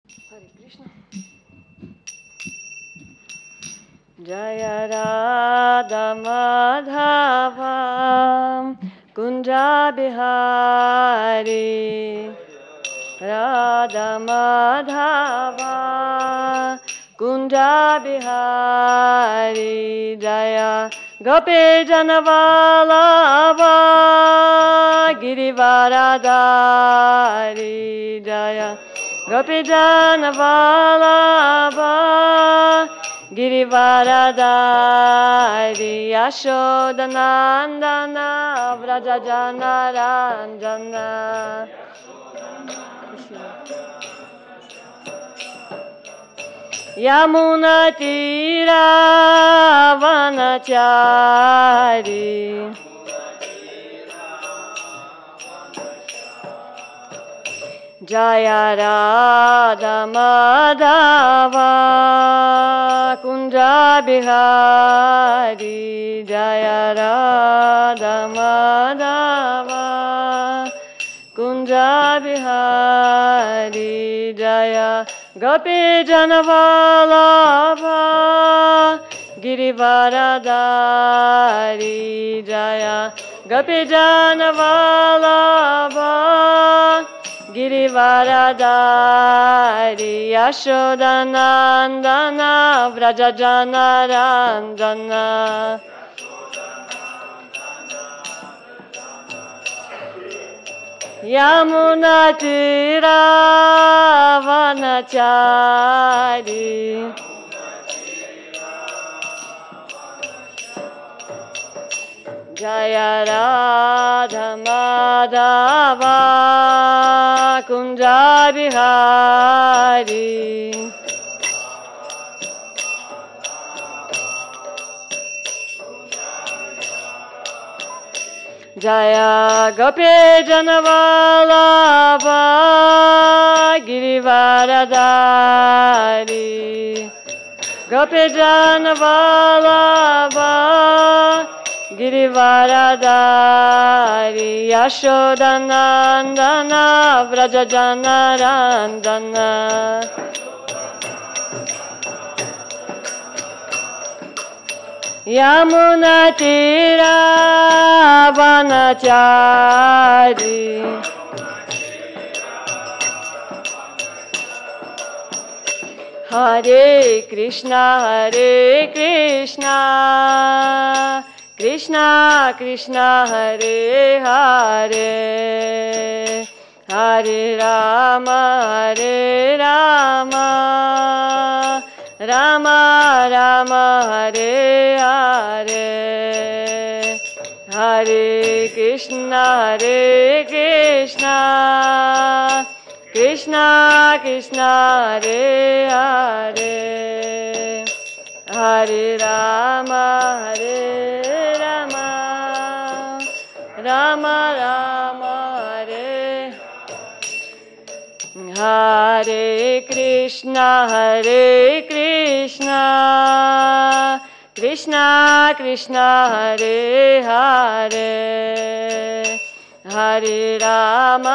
Hare Krishna. Jaya Radha Madhava Kunja Bihari Radha Madhava Kunja Bihari Jaya Gopi Janavalava Girivaradari Jaya Gopi Janavalava Girivaradari Yashodanandana Vrajajana Ranjana Yamuna Tira Vanachari Jaya Radha Madhava Kunja Bihari Jaya Radha Madhava Kunja Bihari Jaya Gopi Janavalabha Girivaradari Jaya Gopi Janavalabha Girivaradari Yashodanandana Vrajajana Ranjana Yamuna Tira Vanachari Jaya Radha Madhava Kunja Bihari Jaya Gopi Janavalabha Girivaradari Gopi Janavalabha Girivaradari Yashodanandana Vrajajana Ranjana Yamuna Tira Vanachari Hare Krishna Krishna Krishna Hare Hare Hare Rama Rama Rama Hare Hare Hare Krishna Krishna Krishna Hare Hare Hare Rama Rama Rama Hare Hare Krishna Krishna Krishna Hare Hare Hare Rama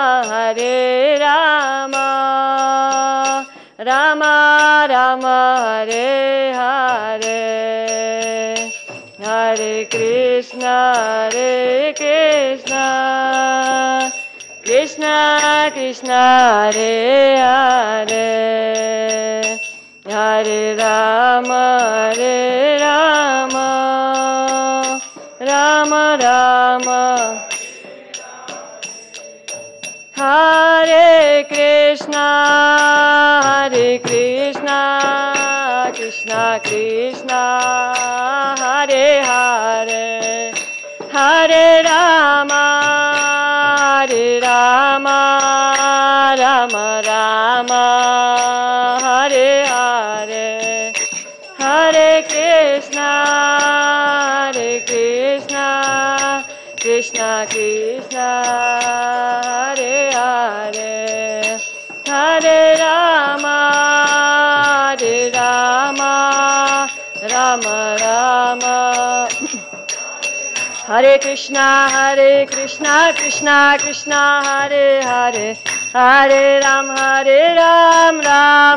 Rama Rama Hare Hare Hare Krishna Krishna Krishna Hare Hare Hare Rama Rama Rama Hare Krishna Krishna Krishna Hare Hare Hare Rama Rama Rama Hare Hare Hare Krishna Krishna Krishna Hare Hare Hare Rama Rama Rama Hare Krishna Krishna Krishna Hare Hare Hare Ram Ram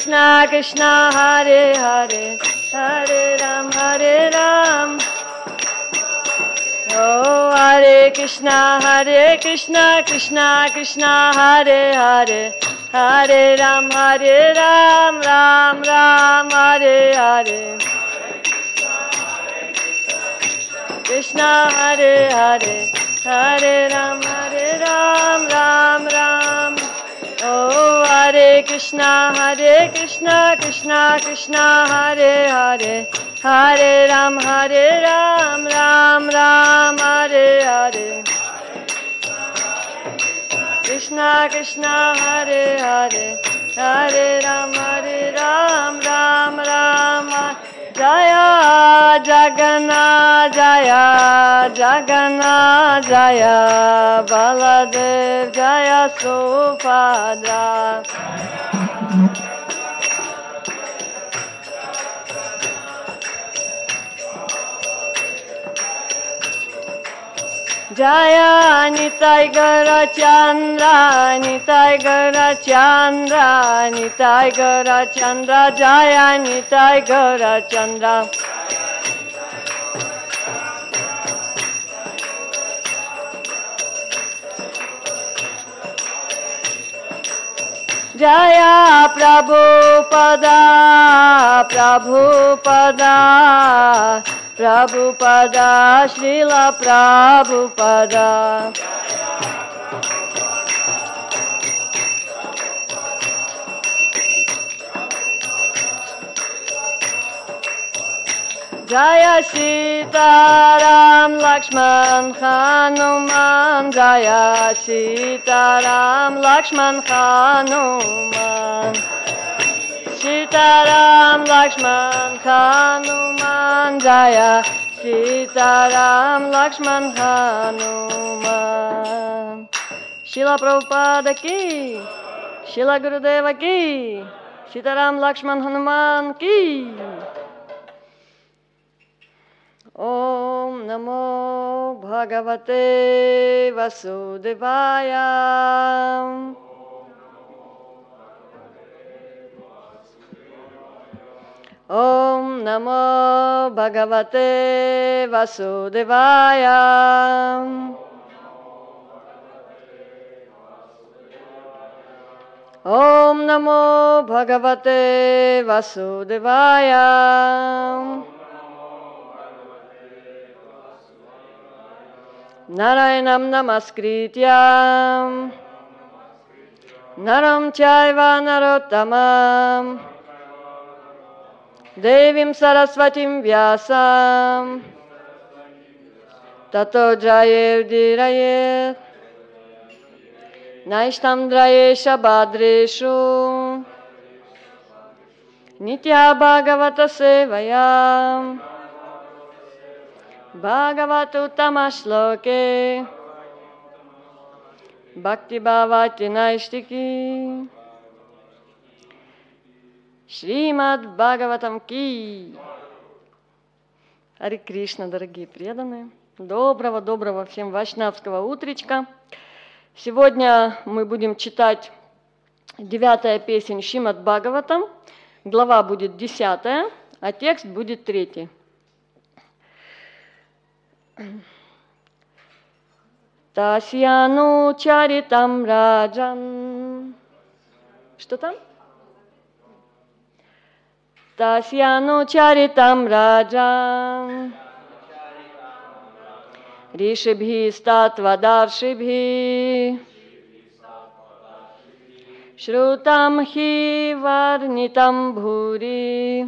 Krishna Krishna Hare Hare Hare Ram Hare Ram. Oh, Hare Krishna Krishna Krishna Hare Hare Hare Ram Ram Ram Hare Hare. Krishna Hare Hare Hare Ram Ram Ram. Oh, Hare Krishna Krishna Krishna Hare Hare Hare Ram Ram Ram Hare Hare. Krishna Krishna Hare Hare Hare Ram Ram Ram. Jaya Jagannath Jaya Jagannath Jaya Baladev Jaya Subhadra. Jaya Nitai Gaura Chandra Nitai Gaura Chandra Nitai Gaura Chandra Jaya Nitai Gaura Chandra. Jaya Prabhupada Prabhupada Prabhupada Srila Prabhupada. Jaya Sitaram Lakshman Hanuman Jaya Sitaram Lakshman Hanuman. Sitaram Lakshman Hanuman Jaya Sitaram Lakshman Hanuman. Srila Prabhupada ki, Srila Gurudeva ki, Sitaram Lakshman Hanuman ki. Om Namo Bhagavate Vasudevaya. Om Namo Bhagavate Vasudevaya. Om Namo Bhagavate Vasudevaya. Narayanam Namaskrityam Naram Chaiva Narottamam Devim Saraswatim Vyasam Tato Jayev Dirayet Naishtam Drayesha Badreshu Nitya Bhagavata Sevayam Bhagavatu Tamashloke Bhakti Bhavati Naishtiki Шримад Бхагаватам ки. Харе Кришна, дорогие преданные. Доброго всем вайшнавского утречка. Сегодня мы будем читать 9-я песнь Шримад Бхагаватам. Глава будет 10, а текст будет 3. Тасьяну чаритам раджан. Что там? Тасьяну чаритам раджан Ришибхи статвадаршибхи Шрутам хи варнитам бхури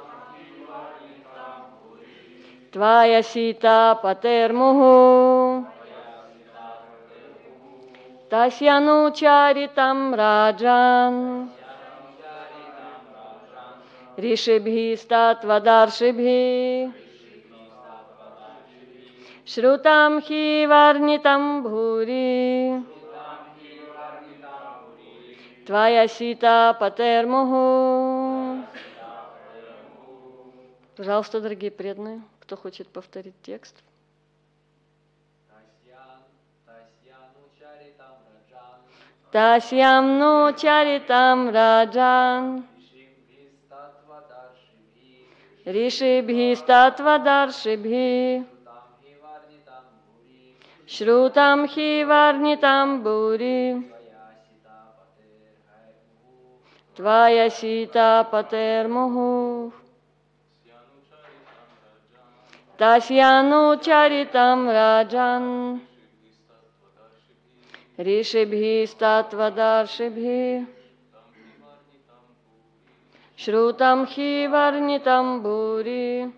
Твая сита патермуху Тасьяну чаритам раджан Ришибхи статвадаршибхи Шрутам хи варнитам бхури Твая сита патермуху. Пожалуйста, дорогие преданные, кто хочет повторить текст. Тасьям ну чаритам раджан Rishibhi Shrutam hi varnitam bhuri Tvaya sita pater muhu Tasyanu charitam rajan Rishibhi statvadarshibhi Shrutam hi varnitam bhuri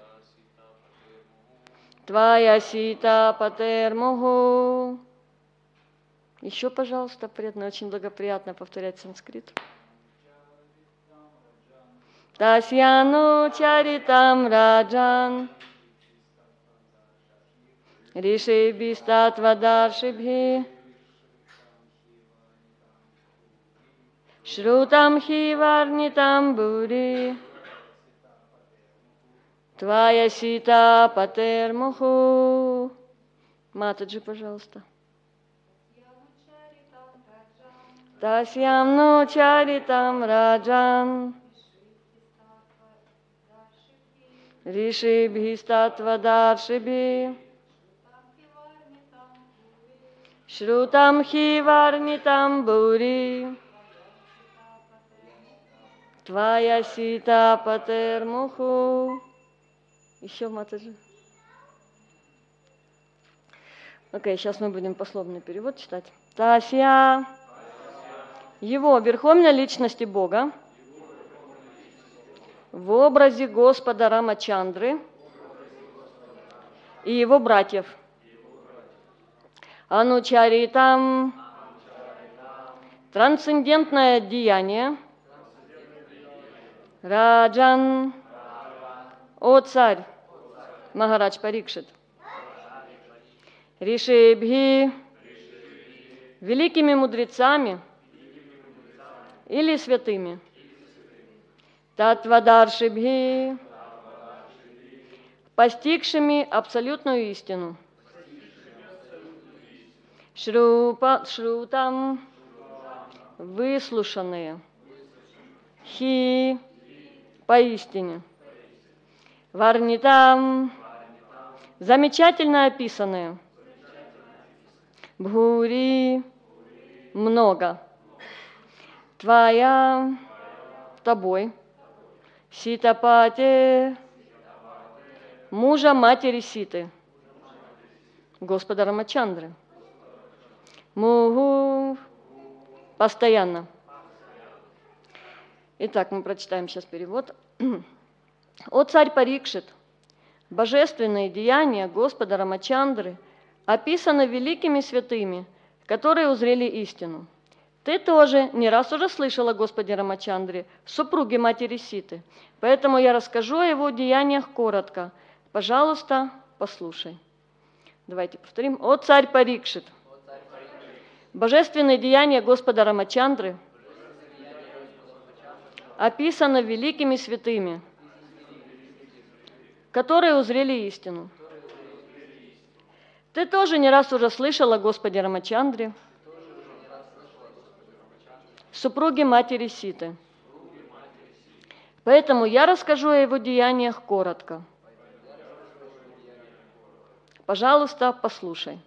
Твая сита патер муху. Еще, пожалуйста, приятно, очень благоприятно повторять санскрит. Тасьяну чаритам раджан Ришибhi статвадаршибхи Шрутам хи варнитам бури Твая сита патер муху. Матаджи, пожалуйста. Тасьям ну чаритам раджан Ришибхи статвадаршибхи Шрутам хи варнитам бури Твая сита патер муху. Еще Матаджи. Окей, сейчас мы будем пословный перевод читать. Тасья. Его верховной личности Бога в образе Господа Рамачандры и его братьев. Анучаритам. Трансцендентное деяние. Раджан. О царь, Махарадж Парикшит, Ришибхи, великими мудрецами или святыми, Татвадаршибхи, постигшими абсолютную истину, Шрутам, выслушанные, Хи, поистине, Варнитам, замечательно описанные, Бхури, много, Твая, тобой, Ситапате, мужа матери Ситы, Господа Рамачандры, Муху, постоянно. Итак, мы прочитаем сейчас перевод. О царь Парикшит, божественные деяния Господа Рамачандры описаны великими святыми, которые узрели истину. Ты тоже не раз уже слышал о Господе Рамачандре, супруге матери Ситы, поэтому я расскажу о его деяниях коротко. Пожалуйста, послушай. Давайте повторим. О царь Парикшит, божественные деяния Господа Рамачандры описаны великими святыми, которые узрели истину. Ты тоже не раз уже слышал о Господе Рамачандре, супруге матери Ситы. Поэтому я расскажу о его деяниях коротко. Пожалуйста, послушай.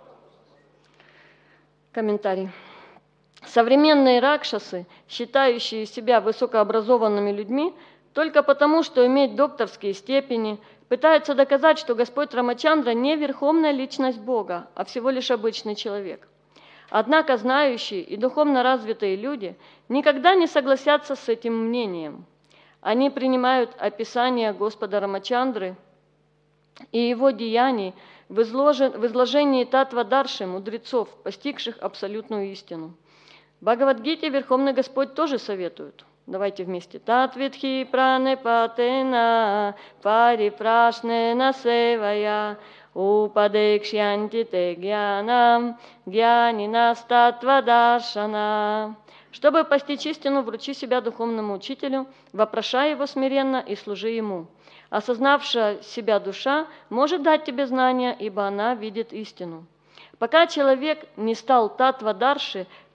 Комментарий. Современные ракшасы, считающие себя высокообразованными людьми, только потому, что имеют докторские степени, пытаются доказать, что Господь Рамачандра не верховная личность Бога, а всего лишь обычный человек. Однако знающие и духовно развитые люди никогда не согласятся с этим мнением. Они принимают описание Господа Рамачандры и его деяний в изложении Татвадарши, мудрецов, постигших абсолютную истину. В Бхагавад-гите Верховный Господь тоже советует. Давайте вместе. Татвидхи пранепатена парипрашнена севая упадекшьянти те гьянам гьянинас татвадаршана. Чтобы постичь истину, вручи себя духовному учителю, вопрошай его смиренно и служи ему. Осознавшая себя душа может дать тебе знания, ибо она видит истину. Пока человек не стал татвадарши,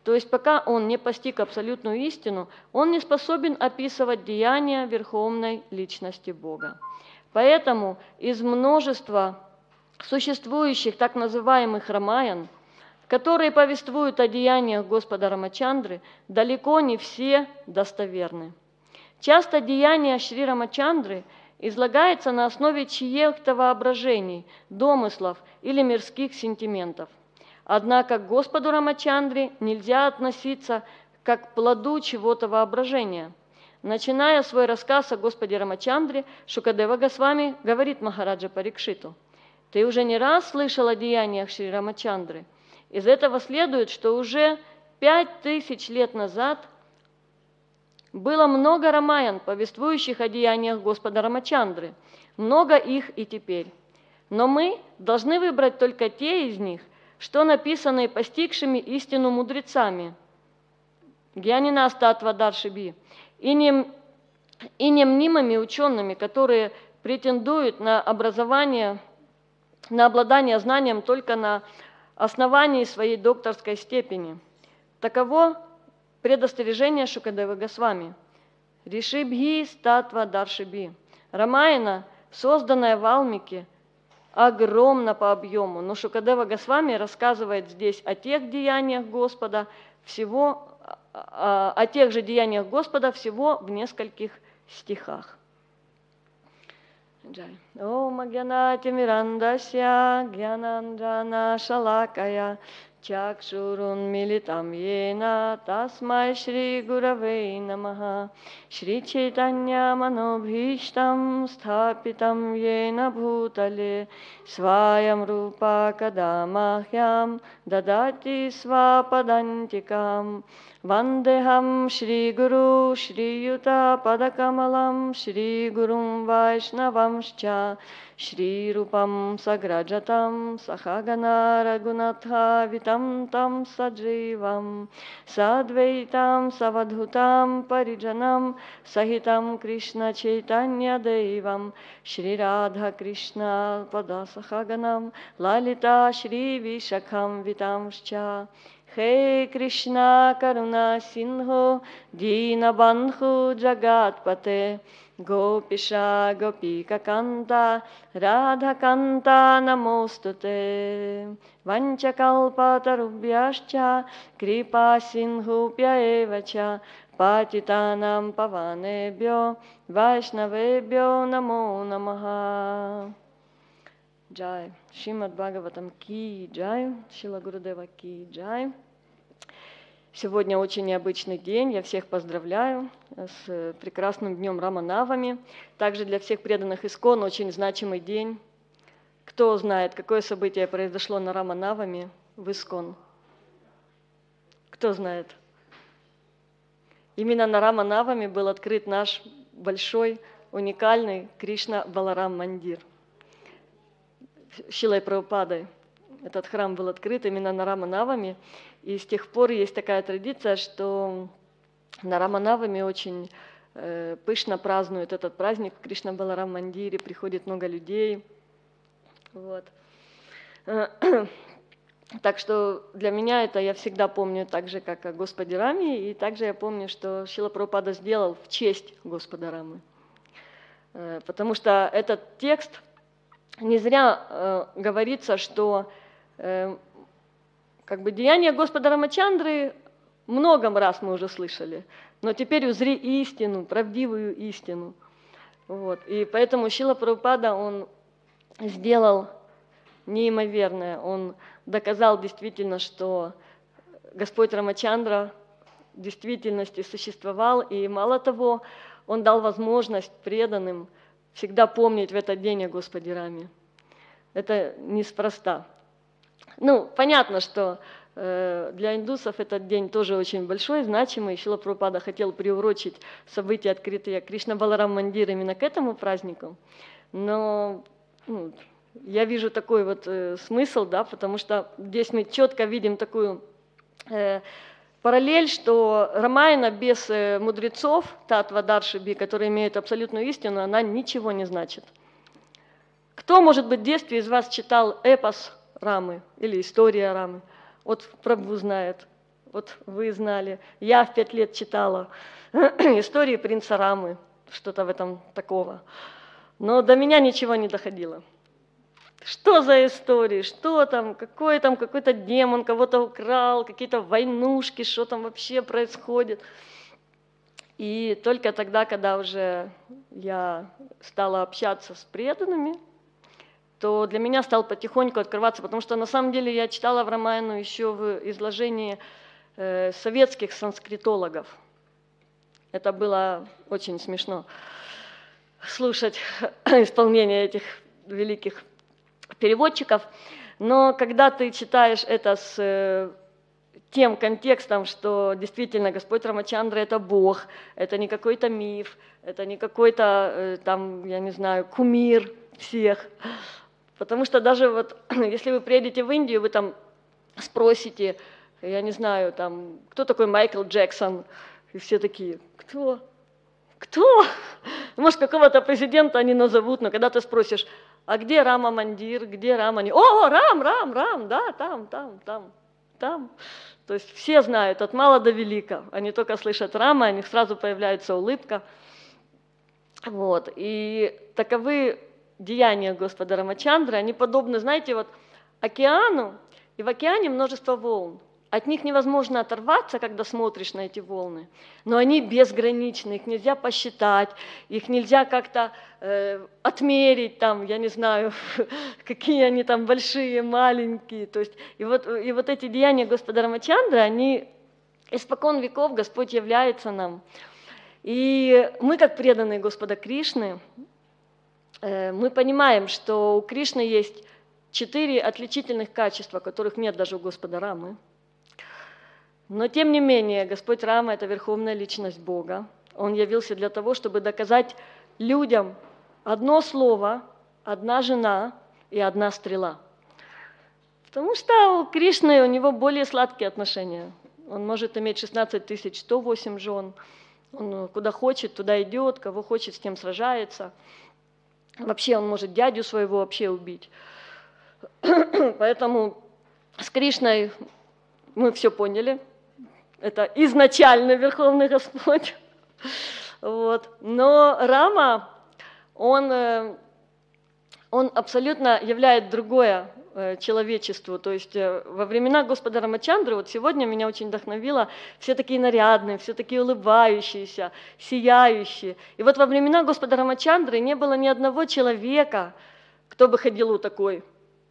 То есть пока он не постиг абсолютную истину, он не способен описывать деяния Верховной Личности Бога. Поэтому из множества существующих так называемых рамаян, которые повествуют о деяниях Господа Рамачандры, далеко не все достоверны. Часто деяния Шри Рамачандры излагается на основе чьих-то воображений, домыслов или мирских сентиментов. Однако к Господу Рамачандре нельзя относиться как к плоду чего-то воображения. Начиная свой рассказ о Господе Рамачандре, Шукадева Госвами говорит Махараджа Парикшиту: «Ты уже не раз слышал о деяниях Шри Рамачандры. Из этого следует, что уже 5000 лет назад было много рамаян, повествующих о деяниях Господа Рамачандры. Много их и теперь. Но мы должны выбрать только те из них, что написаны постигшими истину мудрецами, Гьянина Статва Даршиби, и немнимыми учеными, которые претендуют на образование, на обладание знанием только на основании своей докторской степени». Таково предостережение Шукадевы Госвами. Ришибхи Статва Даршиби. Рамаяна, созданная Валмики, огромна по объему, но Шукадева Госвами рассказывает здесь о тех деяниях Господа всего, о тех же деяниях Господа всего в нескольких стихах. Ом Агьянати Мирандасья Гьянанджана Шалакая Чакшурун Милитам Йена Тасмай Шри Гуравей Намаха Шри Чайтанья Манобхиштам Стхапитам Йена Бхутале Сваям Рупа Кадамахьям Дадати Свападантикам Вандехам Шри Гуру Шри Юта Падакамалам Шри Гурум Вайшнавамшча Шри Рупам Саграджатам Сахагана Рагунатха Витам Там Садживам Садвейтам Савадхутам Париджанам Сахитам Кришна Чайтанья Девам Шри Радха Кришна Пада Сахаганам Лалита Шри Вишакхам Витамшча Хей Кришна Каруна Синхо Дина Бандху Джагатпате Гопиша Гопика Канта Радха Канта Намостуте Ванчакалпа Тарубьяшча Крипа Синхупья Эвача Патитанам Паванебьо Вайшнавебьо Намо Намаха. Джай. Шримад Бхагаватам ки джай. Шрила Гурудева ки джай. Сегодня очень необычный день. Я всех поздравляю с прекрасным днем Раманавами. Также для всех преданных Искон очень значимый день. Кто знает, какое событие произошло на Раманавами в Искон? Кто знает? Именно на Раманавами был открыт наш большой, уникальный Кришна Баларам Мандир. Шилой Прабхупадой этот храм был открыт именно на Раманавами, и с тех пор есть такая традиция, что на Раманавами очень пышно празднуют этот праздник в Кришна Баларам Мандире, приходит много людей. Вот. Так что для меня это я всегда помню так же, как о Господе Раме, и также я помню, что Шрила Прабхупада сделал в честь Господа Рамы. Потому что этот текст, не зря говорится, что как бы деяния Господа Рамачандры много раз мы уже слышали, но теперь узри истину, правдивую истину. Вот. И поэтому Шрила Прабхупада, он сделал неимоверное, он доказал действительно, что Господь Рамачандра в действительности существовал, и мало того, он дал возможность преданным всегда помнить в этот день о Господе Раме. Это неспроста. Ну, понятно, что для индусов этот день тоже очень большой, значимый. Шрила Прабхупада хотел приурочить события открытия Кришна Баларам Мандира именно к этому празднику. Но я вижу такой вот смысл, да, потому что здесь мы четко видим такую параллель, что Рамаяна без мудрецов, Татва Даршиби, которые имеют абсолютную истину, она ничего не значит. Кто, может быть, в детстве из вас читал эпос Рамы или история Рамы? Вот Прабху знает. вот вы знали. Я в 5 лет читала истории принца Рамы, что-то в этом такого. Но до меня ничего не доходило. Что за истории, что там какой-то демон кого-то украл, какие-то войнушки, что там вообще происходит. И только тогда, когда уже я стала общаться с преданными, то для меня стал потихоньку открываться, потому что на самом деле я читала в Рамаяну еще в изложении советских санскритологов. Это было очень смешно слушать исполнение этих великих переводчиков, но когда ты читаешь это с тем контекстом, что действительно Господь Рамачандра – это Бог, это не какой-то миф, это не какой-то там, я не знаю, кумир всех. Потому что даже вот, если вы приедете в Индию, вы там спросите, я не знаю, там, кто такой Майкл Джексон, и все такие, кто? Кто? Может, какого-то президента они назовут, но когда ты спросишь, а где Рама Мандир, где Рама? О, Рам, да, там. То есть все знают, от мала до велика. Они только слышат Рама, у них сразу появляется улыбка. Вот. И таковы деяния Господа Рамачандры, они подобны, знаете, вот океану, и в океане множество волн. От них невозможно оторваться, когда смотришь на эти волны, но они безграничны, их нельзя посчитать, их нельзя как-то отмерить, там, я не знаю, какие они там большие, маленькие. То есть, и вот эти деяния Господа Рамачандры, они испокон веков Господь является нам. И мы, как преданные Господа Кришны, мы понимаем, что у Кришны есть 4 отличительных качества, которых нет даже у Господа Рамы. Но тем не менее, Господь Рама – это верховная личность Бога. Он явился для того, чтобы доказать людям одно слово, одна жена и одна стрела. Потому что у Кришны, у него более сладкие отношения. Он может иметь 16 108 жен. Он куда хочет, туда идет, кого хочет, с тем сражается. Вообще он может дядю своего вообще убить. Поэтому с Кришной мы все поняли. Это изначально Верховный Господь. Вот. Но Рама, он абсолютно являет другое человечеству. То есть во времена Господа Рамачандры, вот сегодня меня очень вдохновило, все такие нарядные, все такие улыбающиеся, сияющие. И вот во времена Господа Рамачандры не было ни одного человека, кто бы ходил вот такой.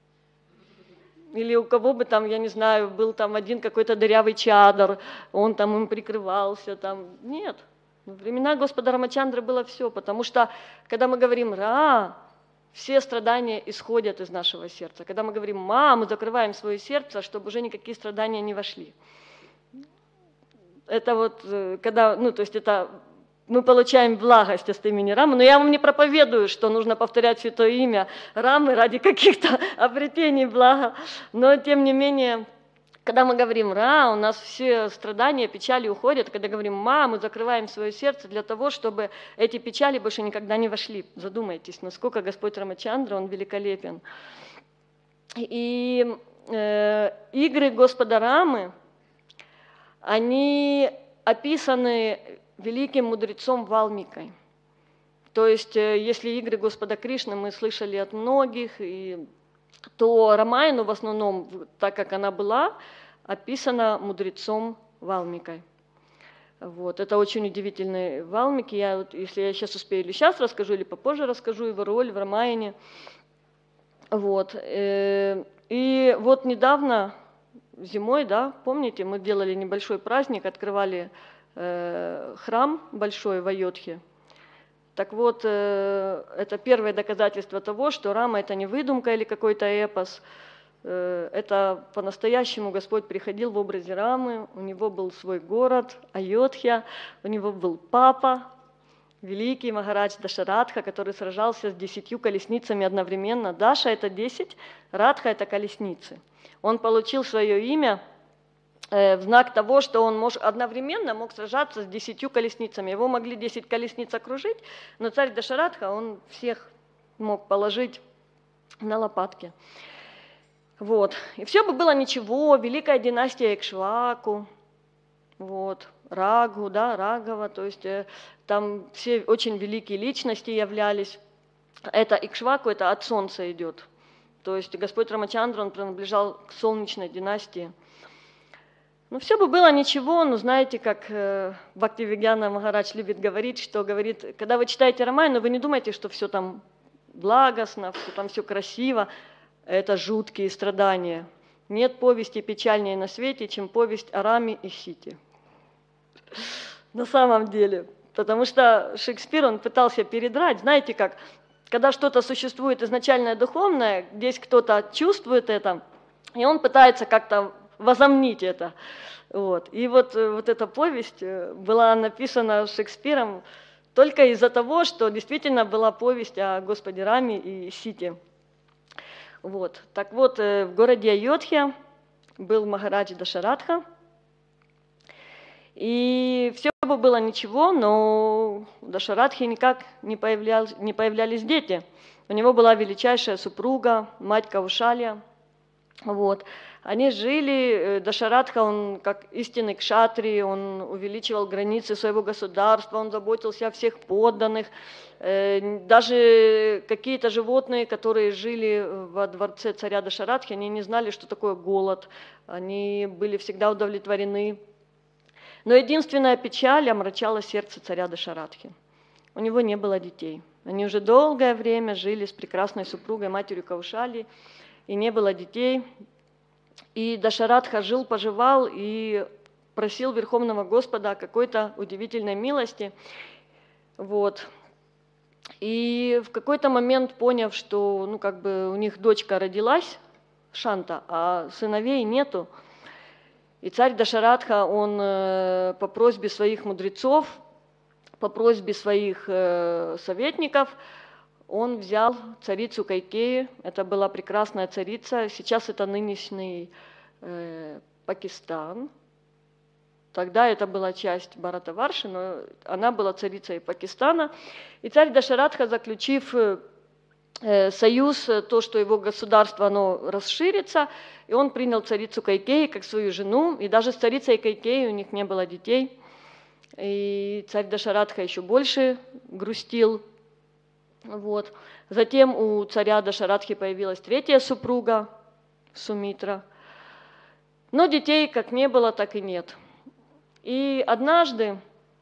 Или у кого бы там, я не знаю, был там один какой-то дырявый чадр, он там им прикрывался, там. Нет. Во времена Господа Рамачандры было все, потому что, когда мы говорим «Ра», все страдания исходят из нашего сердца. Когда мы говорим «Ма», мы закрываем свое сердце, чтобы уже никакие страдания не вошли. Это вот, когда, то есть это мы получаем благость от имени Рамы, но я вам не проповедую, что нужно повторять святое имя Рамы ради каких-то обретений блага, но тем не менее, когда мы говорим «Ра», у нас все страдания, печали уходят, когда говорим «Ма», мы закрываем свое сердце для того, чтобы эти печали больше никогда не вошли. Задумайтесь, насколько Господь Рамачандра, Он великолепен. И игры Господа Рамы, они описаны великим мудрецом Валмикой. То есть, если игры Господа Кришны мы слышали от многих, то Рамаяну в основном, так как она была, описана мудрецом Валмикой. Вот. Это очень удивительный Валмики. Если я сейчас успею, или сейчас расскажу, или попозже расскажу его роль в Рамаяне. Вот. И вот недавно, зимой, да, помните, мы делали небольшой праздник, открывали храм большой в Айодхе. Так вот, это первое доказательство того, что Рама – это не выдумка или какой-то эпос. Это по-настоящему Господь приходил в образе Рамы, у него был свой город, Айодхья, у него был папа, великий Махарадж Дашарадха, который сражался с 10 колесницами одновременно. Даша – это 10, Радха – это колесницы. Он получил свое имя в знак того, что он одновременно мог сражаться с 10 колесницами. Его могли 10 колесниц окружить, но царь Дашарадха, он всех мог положить на лопатки. Вот. И все бы было ничего, великая династия Икшваку, вот, Рагу, да, Рагова, то есть там все очень великие личности являлись. Это Икшваку, это от солнца идет. То есть Господь Рамачандра, он принадлежал к солнечной династии. Ну, все бы было ничего, но знаете, как Бхактивигьяна Махарадж любит говорить, что говорит, когда вы читаете Рамайну, вы не думайте, что все там благостно, что там все красиво, это жуткие страдания. Нет повести печальнее на свете, чем повесть о Раме и Сите. На самом деле. Потому что Шекспир, он пытался передрать, знаете как, когда что-то существует изначальное духовное, здесь кто-то чувствует это, и он пытается как-то возомнить это. Вот. И вот эта повесть была написана Шекспиром только из-за того, что действительно была повесть о Господе Раме и Сите. Вот. Так вот, в городе Айодхья был Махарадж Дашаратха, и все бы было ничего, но у Дашаратхи никак не появлялись дети. У него была величайшая супруга, мать Каушалья. Вот. Они жили, Дашаратха, он как истинный кшатри, он увеличивал границы своего государства, он заботился о всех подданных. Даже какие-то животные, которые жили во дворце царя Дашаратхи, они не знали, что такое голод, они были всегда удовлетворены. Но единственная печаль омрачала сердце царя Дашаратхи. У него не было детей. Они уже долгое время жили с прекрасной супругой, матерью Каушали, и не было детей. И Дашаратха жил-поживал и просил Верховного Господа о какой-то удивительной милости. Вот. И в какой-то момент, поняв, что у них дочка родилась, Шанта, а сыновей нету, и царь Дашаратха, он по просьбе своих мудрецов, по просьбе своих советников, он взял царицу Кайкеи, это была прекрасная царица, сейчас это нынешний Пакистан, тогда это была часть Бхаратаварши, но она была царицей Пакистана, и царь Дашаратха, заключив союз, то, что его государство, оно расширится, и он принял царицу Кайкеи как свою жену, и даже с царицей Кайкеи у них не было детей, и царь Дашаратха еще больше грустил. Вот. Затем у царя Дашаратхи появилась третья супруга, Сумитра, но детей как не было, так и нет. И однажды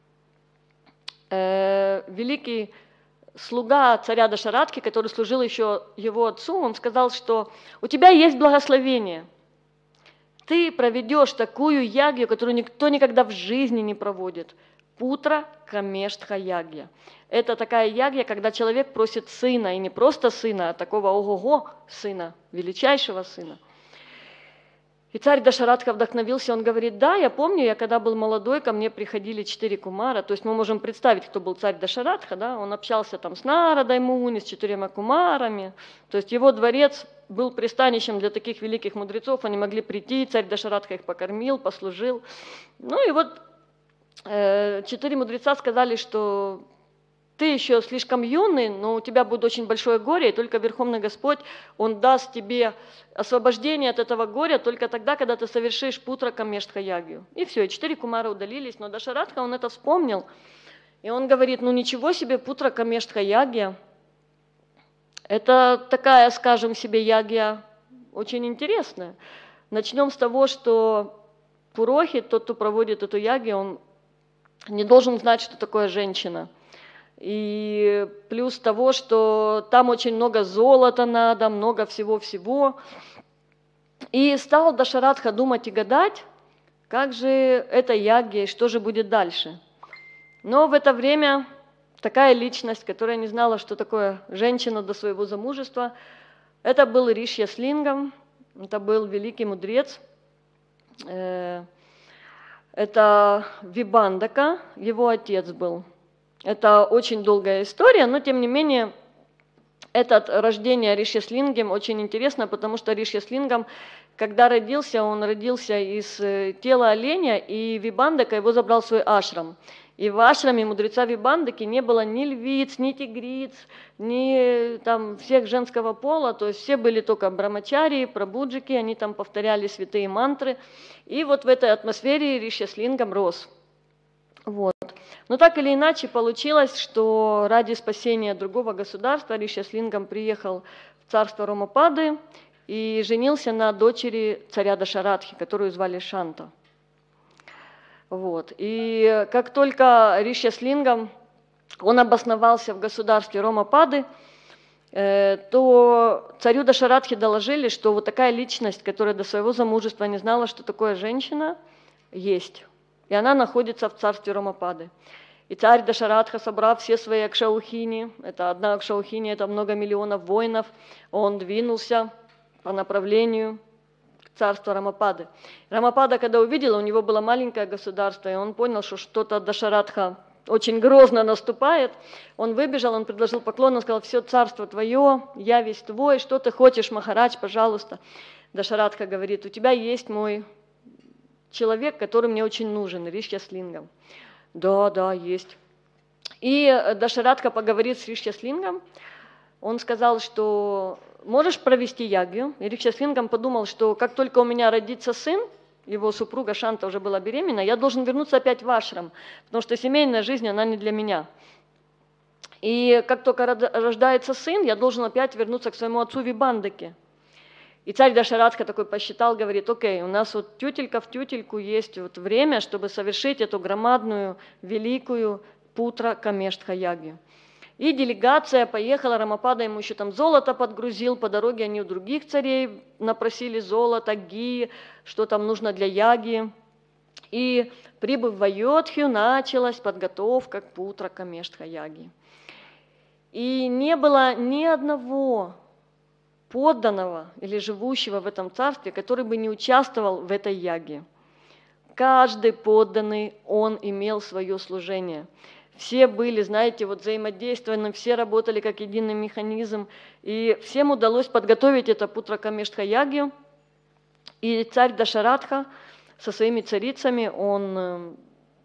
великий слуга царя Дашаратхи, который служил еще его отцу, он сказал, что у тебя есть благословение. Ты проведешь такую ягью, которую никто никогда в жизни не проводит. Путра Камештха ягья. Это такая ягья, когда человек просит сына, и не просто сына, а такого ого-го сына, величайшего сына. И царь Дашаратха вдохновился, он говорит, да, я помню, я когда был молодой, ко мне приходили 4 кумара, то есть мы можем представить, кто был царь Дашаратха, да? Он общался там с Нарадой Муни, с 4 кумарами, то есть его дворец был пристанищем для таких великих мудрецов, они могли прийти, царь Дашаратха их покормил, послужил. Ну и вот 4 мудреца сказали, что ты еще слишком юный, но у тебя будет очень большое горе, и только Верховный Господь, Он даст тебе освобождение от этого горя только тогда, когда ты совершишь путра камештха ягью. И все, и 4 кумара удалились, но Дашаратха, он это вспомнил, и он говорит, ну ничего себе, путра камештха ягья, это такая, скажем себе, ягья очень интересная. Начнем с того, что пурохит, тот, кто проводит эту ягью, он не должен знать, что такое женщина. И плюс того, что там очень много золота надо, много всего-всего. И стал Дашаратха думать и гадать, как же это ягья и что же будет дальше. Но в это время такая личность, которая не знала, что такое женщина до своего замужества, это был Ришья Слингам, это был великий мудрец, это Вибандака, его отец был. Это очень долгая история, но тем не менее, это рождение Ришья Слингам очень интересно, потому что Ришья Слингам, когда родился, он родился из тела оленя, и Вибандака его забрал в свой ашрам. И в ашраме мудреца Вибандаки не было ни львиц, ни тигриц, ни там всех женского пола, то есть все были только брамачари, прабуджики, они там повторяли святые мантры. И вот в этой атмосфере Риши с Лингом рос. Вот. Но так или иначе получилось, что ради спасения другого государства Риши с Лингом приехал в царство Ромапады и женился на дочери царя Дашаратхи, которую звали Шанта. Вот. И как только Риши с Лингом он обосновался в государстве Ромапады, то царю Дашаратхи доложили, что вот такая личность, которая до своего замужества не знала, что такое женщина, есть. И она находится в царстве Ромапады. И царь Дашаратха, собрав все свои акшаухини, это одна акшаухини, это много миллионов воинов, он двинулся по направлению царства Рамапады. Рамапада, когда увидела, у него было маленькое государство, и он понял, что что-то Дашаратха очень грозно наступает. Он выбежал, он предложил поклон, он сказал: все царство твое, я весь твой, что ты хочешь, Махарадж, пожалуйста. Дашаратха говорит: у тебя есть мой человек, который мне очень нужен, Риши с Лингом. Да, есть. И Дашаратха поговорит с Риши с Лингом. Он сказал, что можешь провести ягью. И Риши с Лингом подумал, что как только у меня родится сын, его супруга Шанта уже была беременна, я должен вернуться опять в ашрам, потому что семейная жизнь, она не для меня. И как только рождается сын, я должен опять вернуться к своему отцу Вибандаке. И царь Дашаратха такой посчитал, говорит: окей, у нас вот тютелька в тютельку есть вот время, чтобы совершить эту громадную, великую путра камештха ягью. И делегация поехала, Рамапада ему еще там золото подгрузил, по дороге они у других царей напросили золото, ги, что там нужно для яги. И прибыв в Айодхью, началась подготовка к путра камештха яги. И не было ни одного подданного или живущего в этом царстве, который бы не участвовал в этой яге. Каждый подданный, он имел свое служение. Все были, знаете, вот взаимодействованы, все работали как единый механизм, и всем удалось подготовить это путра камештха ягью. И царь Дашаратха со своими царицами, он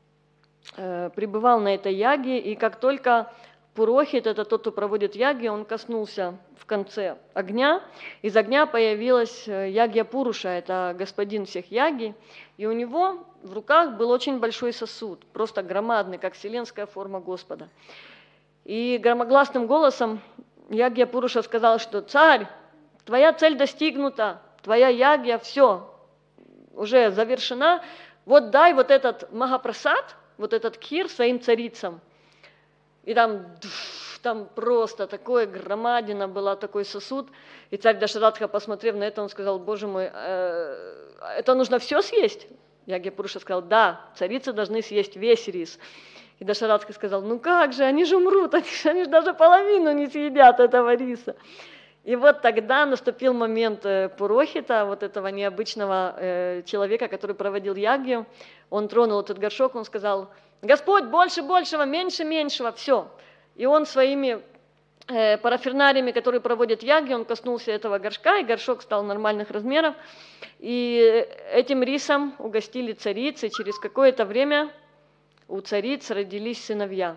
пребывал на этой яге, и как только Пурохит, это тот, кто проводит яги, он коснулся в конце огня. Из огня появилась ягья Пуруша, это господин всех яги. И у него в руках был очень большой сосуд, просто громадный, как вселенская форма Господа. И громогласным голосом ягья Пуруша сказал, что: царь, твоя цель достигнута, твоя ягья, все, уже завершена. Вот дай вот этот махапрасад, вот этот кхир своим царицам. И там просто такое громадина была, такой сосуд. И царь Дашаратха, посмотрев на это, он сказал: боже мой, это нужно все съесть? Ягья Пуруша сказал: да, царицы должны съесть весь рис. И Дашаратха сказал: ну как же, они же умрут, они же даже половину не съедят этого риса. И вот тогда наступил момент Пурохита, вот этого необычного человека, который проводил ягью. Он тронул этот горшок, он сказал: Господь, больше большего, меньше меньшего, все. И он своими парафернариями, которые проводят яги, он коснулся этого горшка, и горшок стал нормальных размеров. И этим рисом угостили царицы. Через какое-то время у цариц родились сыновья.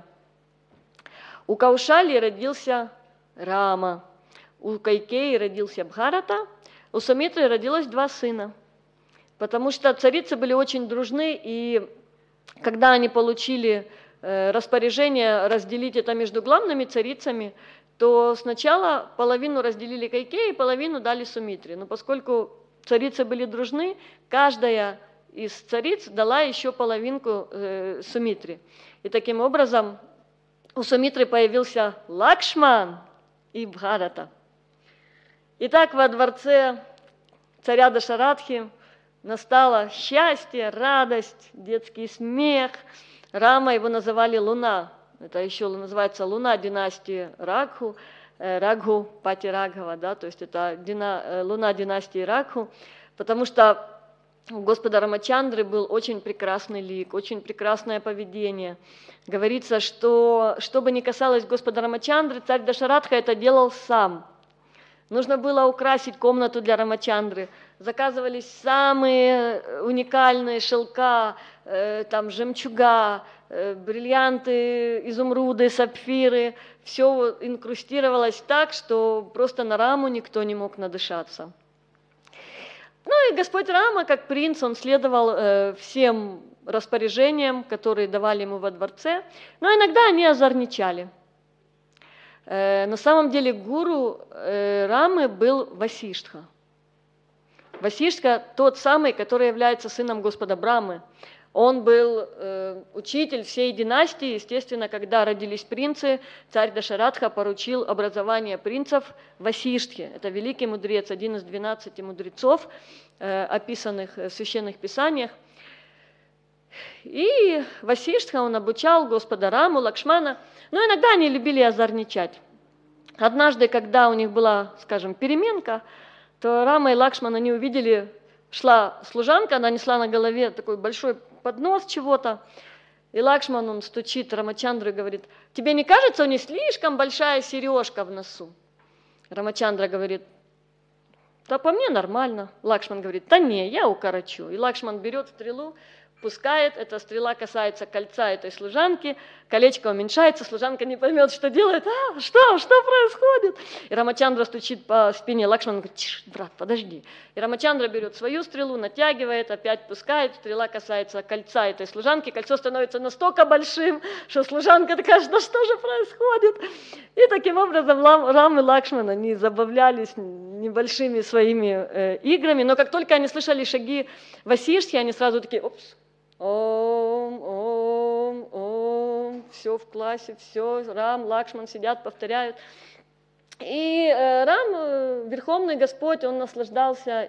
У Каушали родился Рама, у Кайкеи родился Бхарата, у Сумитры родилось 2 сына. Потому что царицы были очень дружны, и когда они получили распоряжение разделить это между главными царицами, то сначала половину разделили Кайкеи, половину дали Сумитре. Но поскольку царицы были дружны, каждая из цариц дала еще половинку Сумитре. И таким образом у Сумитры появился Лакшман и Бхарата. Итак, во дворце царя Дашаратхи настало счастье, радость, детский смех. Рама его называли Луна. Это еще называется Луна династии Рагху, Рагху Пати Рагхава, да, то есть это Луна династии Рагху, потому что у Господа Рамачандры был очень прекрасный лик, очень прекрасное поведение. Говорится, что бы ни касалось Господа Рамачандры, царь Дашаратха это делал сам. Нужно было украсить комнату для Рамачандры заказывались самые уникальные шелка, там жемчуга, бриллианты, изумруды, сапфиры. Все инкрустировалось так, что просто на Раму никто не мог надышаться. Ну и Господь Рама, как принц, он следовал всем распоряжениям, которые давали ему во дворце, но иногда они озорничали. На самом деле гуру Рамы был Васиштха. Васиштха тот самый, который является сыном Господа Брамы. Он был учитель всей династии. Естественно, когда родились принцы, царь Дашаратха поручил образование принцев Васиштхе. Это великий мудрец, один из 12 мудрецов, описанных в священных писаниях. И Васиштха, он обучал Господа Раму, Лакшмана, но иногда они любили озорничать. Однажды, когда у них была, скажем, переменка, то Рама и Лакшман, они увидели, шла служанка, она несла на голове такой большой поднос чего-то, и Лакшман, он стучит Рамачандру и говорит: тебе не кажется, у нее слишком большая сережка в носу? Рамачандра говорит: да по мне нормально. Лакшман говорит: да не, я укорочу. И Лакшман берет стрелу, пускает, эта стрела касается кольца этой служанки, колечко уменьшается, служанка не поймет, что делает. Что происходит? И Рамачандра стучит по спине, Лакшман говорит: тише, брат, подожди. И Рамачандра берет свою стрелу, натягивает, опять пускает, стрела касается кольца этой служанки, кольцо становится настолько большим, что служанка такая: что же происходит? И таким образом Рам и Лакшман, они забавлялись небольшими своими играми, но как только они слышали шаги Васиштхи, они сразу такие: опс, ом, все в классе, все, Рам, Лакшман сидят, повторяют. И Рам, Верховный Господь, он наслаждался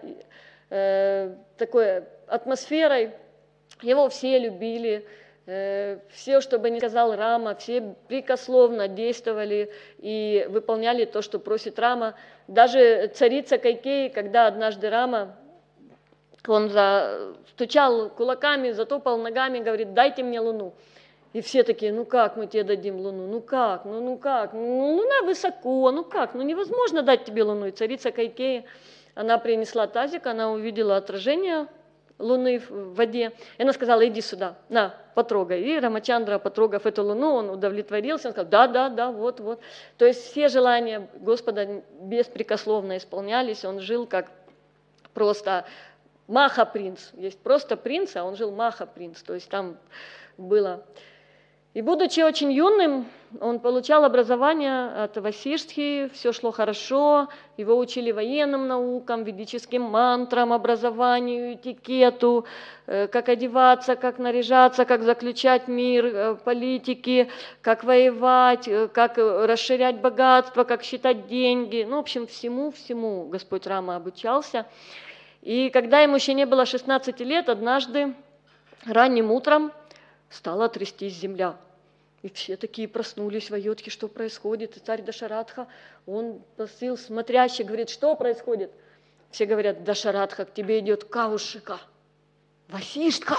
такой атмосферой, его все любили, все, что бы ни сказал Рама, все прикословно действовали и выполняли то, что просит Рама. Даже царица Кайкеи, когда однажды Рама, он стучал кулаками, затопал ногами, говорит: дайте мне луну. И все такие: ну как мы тебе дадим луну? Ну как? Ну как? Ну луна высоко, ну как? Ну невозможно дать тебе луну. И царица Кайкея, она принесла тазик, она увидела отражение луны в воде. И она сказала: иди сюда, на, потрогай. И Рамачандра, потрогав эту луну, он удовлетворился, он сказал: да, вот. То есть все желания Господа беспрекословно исполнялись, он жил как просто Маха-принц. Есть просто принц, а он жил Маха-принц. То есть там было... И будучи очень юным, он получал образование от Васиштхи, все шло хорошо, его учили военным наукам, ведическим мантрам, образованию, этикету, как одеваться, как наряжаться, как заключать мир, политики, как воевать, как расширять богатство, как считать деньги. Ну, в общем, всему Господь Рама обучался. И когда ему еще не было 16 лет, однажды ранним утром стала трястись земля. И все такие проснулись в Айодхе: что происходит? И царь Дашаратха, он посыл смотрящий, говорит: что происходит? Все говорят: Дашаратха, к тебе идет Каушика, Васиштха.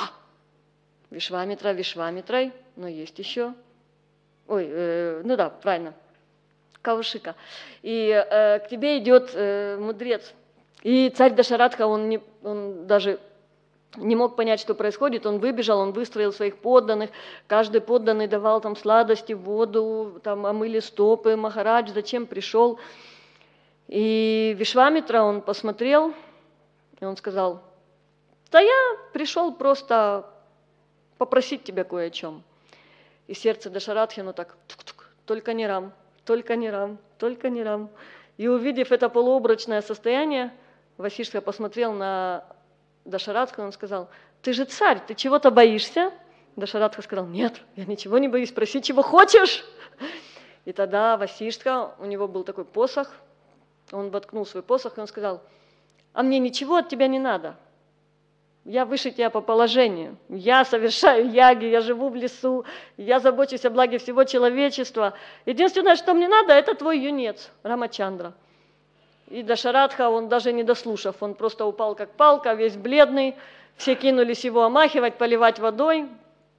Вишвамитрой, но есть еще. Ну да, правильно, Каушика. И к тебе идет мудрец. И царь Дашаратха, он даже не мог понять, что происходит, он выбежал, он выстроил своих подданных, каждый подданный давал там сладости, воду, там омыли стопы, Махарадж зачем пришел. И Вишвамитра, он посмотрел, и он сказал: да я пришел просто попросить тебя кое о чем. И сердце Дашаратхи, ну так, только не Рам. И увидев это полуобрачное состояние, Васиштха посмотрел на Дашаратху, он сказал: ты же царь, ты чего-то боишься? Дашаратха сказал: нет, я ничего не боюсь, проси, чего хочешь. И тогда Васиштха, у него был такой посох, он воткнул свой посох, и он сказал: а мне ничего от тебя не надо. Я выше тебя по положению, я совершаю яги, я живу в лесу, я забочусь о благе всего человечества. Единственное, что мне надо, это твой юнец, Рамачандра. И Дашаратха, он даже не дослушав, он просто упал как палка, весь бледный, все кинулись его омахивать, поливать водой.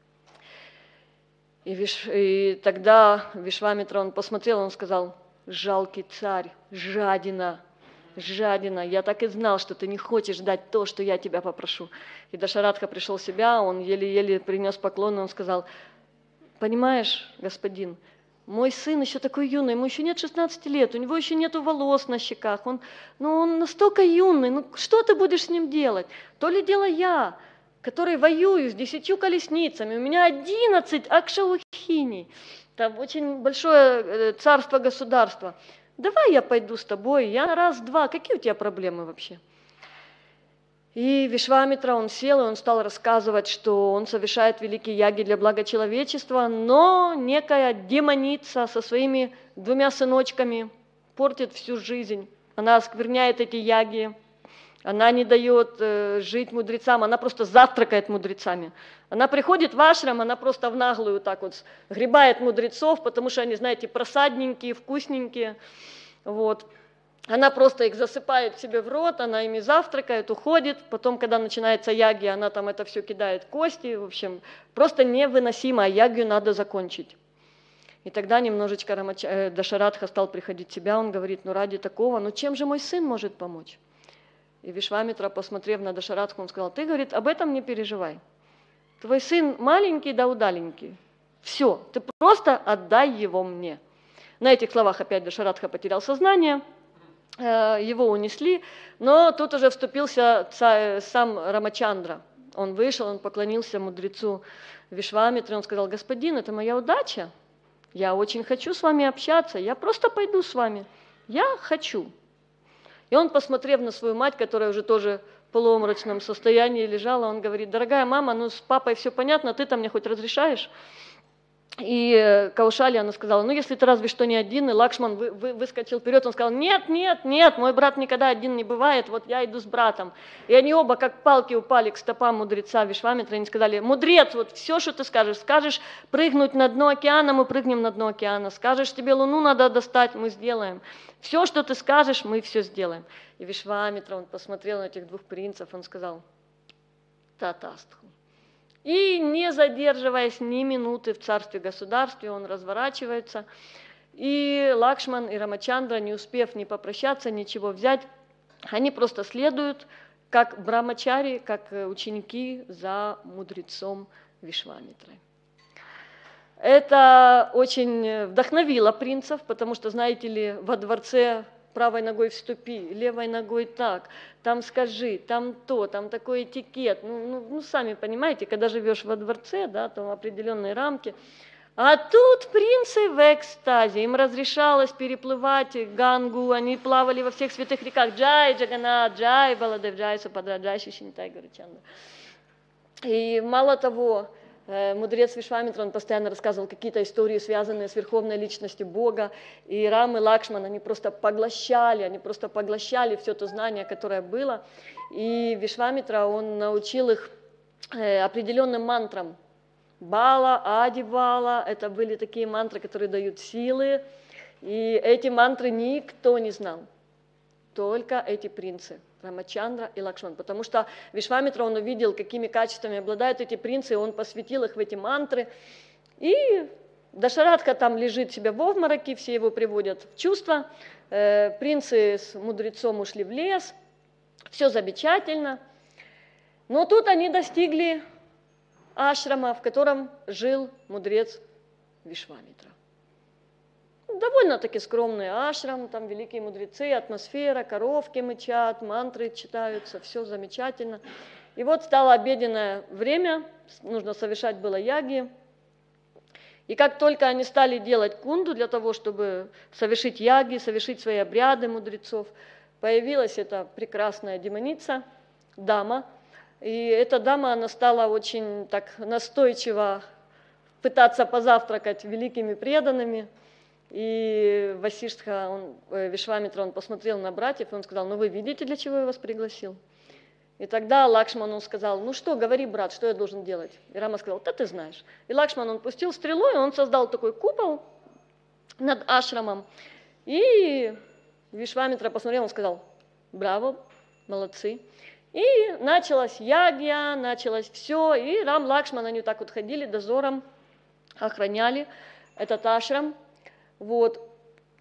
И тогда Вишвамитра, он посмотрел, он сказал: жалкий царь, жадина, жадина, я так и знал, что ты не хочешь дать то, что я тебя попрошу. И Дашаратха пришел в себя, он еле-еле принес поклон, и он сказал: понимаешь, господин, мой сын еще такой юный, ему еще нет 16 лет, у него еще нет волос на щеках, он настолько юный, что ты будешь с ним делать? То ли дело я, который воюю с 10 колесницами, у меня 11 акшаухиней, там очень большое царство-государство. Давай я пойду с тобой, я раз-два, какие у тебя проблемы вообще? И Вишвамитра, он сел, и он стал рассказывать, что он совершает великие яги для блага человечества, но некая демоница со своими 2 сыночками портит всю жизнь. Она оскверняет эти яги, она не дает жить мудрецам, она просто завтракает мудрецами. Она приходит в ашрам, она просто в наглую так вот гребает мудрецов, потому что они, знаете, просадненькие, вкусненькие, вот. Она просто их засыпает себе в рот, она ими завтракает, уходит, потом, когда начинается яги, она там это все кидает кости, в общем, просто невыносимо, а ягью надо закончить. И тогда немножечко Дашаратха стал приходить в себя, он говорит: ради такого, чем же мой сын может помочь? И Вишвамитра, посмотрев на Дашаратху, он сказал: ты, говорит, об этом не переживай, твой сын маленький да удаленький, все, ты просто отдай его мне. На этих словах опять Дашаратха потерял сознание, его унесли, но тут уже вступился сам Рамачандра. Он вышел, он поклонился мудрецу Вишвамитре, он сказал: господин, это моя удача, я очень хочу с вами общаться, я просто пойду с вами, я хочу. И он, посмотрев на свою мать, которая уже тоже в полуомрачном состоянии лежала, он говорит: дорогая мама, с папой все понятно, ты-то мне хоть разрешаешь? И Каушали, она сказала: если ты разве что не один, и Лакшман выскочил вперед, он сказал: нет, нет, нет, мой брат никогда один не бывает, вот я иду с братом. И они оба как палки упали к стопам мудреца Вишвамитра, и они сказали: мудрец, вот все, что ты скажешь прыгнуть на дно океана, мы прыгнем на дно океана, скажешь, тебе луну надо достать, мы сделаем, все, что ты скажешь, мы все сделаем. И Вишвамитра, он посмотрел на этих 2 принцев, он сказал: татастху. И не задерживаясь ни минуты в царстве-государстве, он разворачивается, и Лакшман и Рамачандра, не успев ни попрощаться, ничего взять, они просто следуют, как брамачари, как ученики за мудрецом Вишвамитрой. Это очень вдохновило принцев, потому что, знаете ли, во дворце правой ногой вступи, левой ногой так, там скажи, там то, там такой этикет. Сами понимаете, когда живешь во дворце, да, там определенные рамки. А тут принцы в экстазе, им разрешалось переплывать Гангу, они плавали во всех святых реках. Джай Джаганат, Джай Баладев, Джай Супадра, Джай Шишинтай Гуричанда. И мало того, мудрец Вишвамитра, он постоянно рассказывал какие-то истории, связанные с верховной личностью Бога, и Рам и Лакшман, они просто поглощали все то знание, которое было, и Вишвамитра, он научил их определенным мантрам. Бала, Ади Бала, это были такие мантры, которые дают силы, и эти мантры никто не знал, только эти принцы. Рамачандра и Лакшман, потому что Вишвамитра, он увидел, какими качествами обладают эти принцы, и он посвятил их в эти мантры, и Дашаратха там лежит себя в обмороке, все его приводят в чувство, принцы с мудрецом ушли в лес, все замечательно, но тут они достигли ашрама, в котором жил мудрец Вишвамитра. Довольно-таки скромный ашрам, там великие мудрецы, атмосфера, коровки мычат, мантры читаются, все замечательно. И вот стало обеденное время, нужно совершать было яги. И как только они стали делать кунду для того, чтобы совершить яги, совершить свои обряды мудрецов, появилась эта прекрасная демоница, дама. И эта дама, она стала очень так настойчиво пытаться позавтракать великими преданными. И Васиштха, Вишвамитра, он посмотрел на братьев, и он сказал: вы видите, для чего я вас пригласил? И тогда Лакшман, он сказал: что, говори, брат, что я должен делать? И Рама сказал: да ты знаешь. И Лакшман, он пустил стрелу, и он создал такой купол над ашрамом. И Вишвамитра посмотрел, он сказал: браво, молодцы. И началась ягья, началось все, и Рам, Лакшман, они так вот ходили дозором, охраняли этот ашрам. Вот.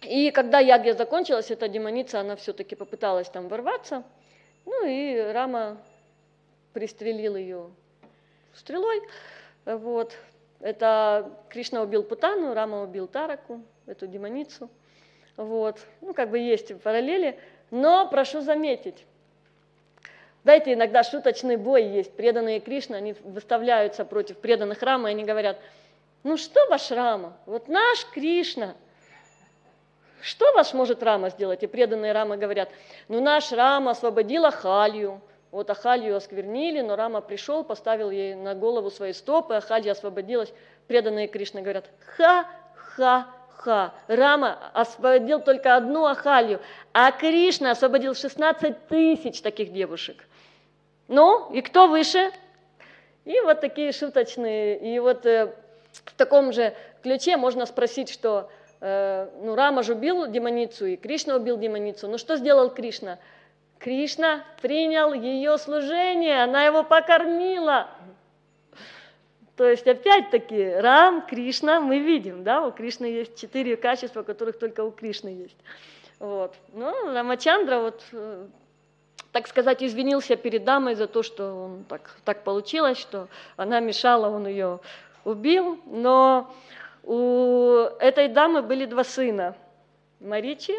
И когда ягья закончилась, эта демоница, она все-таки попыталась там ворваться, ну и Рама пристрелил ее стрелой. Вот. Это Кришна убил Путану, Рама убил Тараку, эту демоницу. Вот. Ну, как бы есть параллели, но прошу заметить, знаете, иногда шуточный бой есть. Преданные Кришны, они выставляются против преданных Рамы, и они говорят: ну что ваш Рама, вот наш Кришна, что ваш может Рама сделать? И преданные Рамы говорят: ну наш Рама освободил Ахалью, вот Ахалью осквернили, но Рама пришел, поставил ей на голову свои стопы, Ахалья освободилась. Преданные Кришны говорят: ха-ха-ха, Рама освободил только одну Ахалью, а Кришна освободил 16 тысяч таких девушек. Ну, и кто выше? И вот такие шуточные. И вот в таком же ключе можно спросить, что ну, Рама же убил демоницу, и Кришна убил демоницу. Ну, что сделал Кришна? Кришна принял ее служение, она его покормила. То есть, опять-таки, Рам, Кришна, мы видим, да, у Кришны есть 4 качества, которых только у Кришны есть. Вот. Ну, Рамачандра, вот, так сказать, извинился перед дамой за то, что он так получилось, что она мешала, он ее убил. Но у этой дамы были 2 сына, Маричи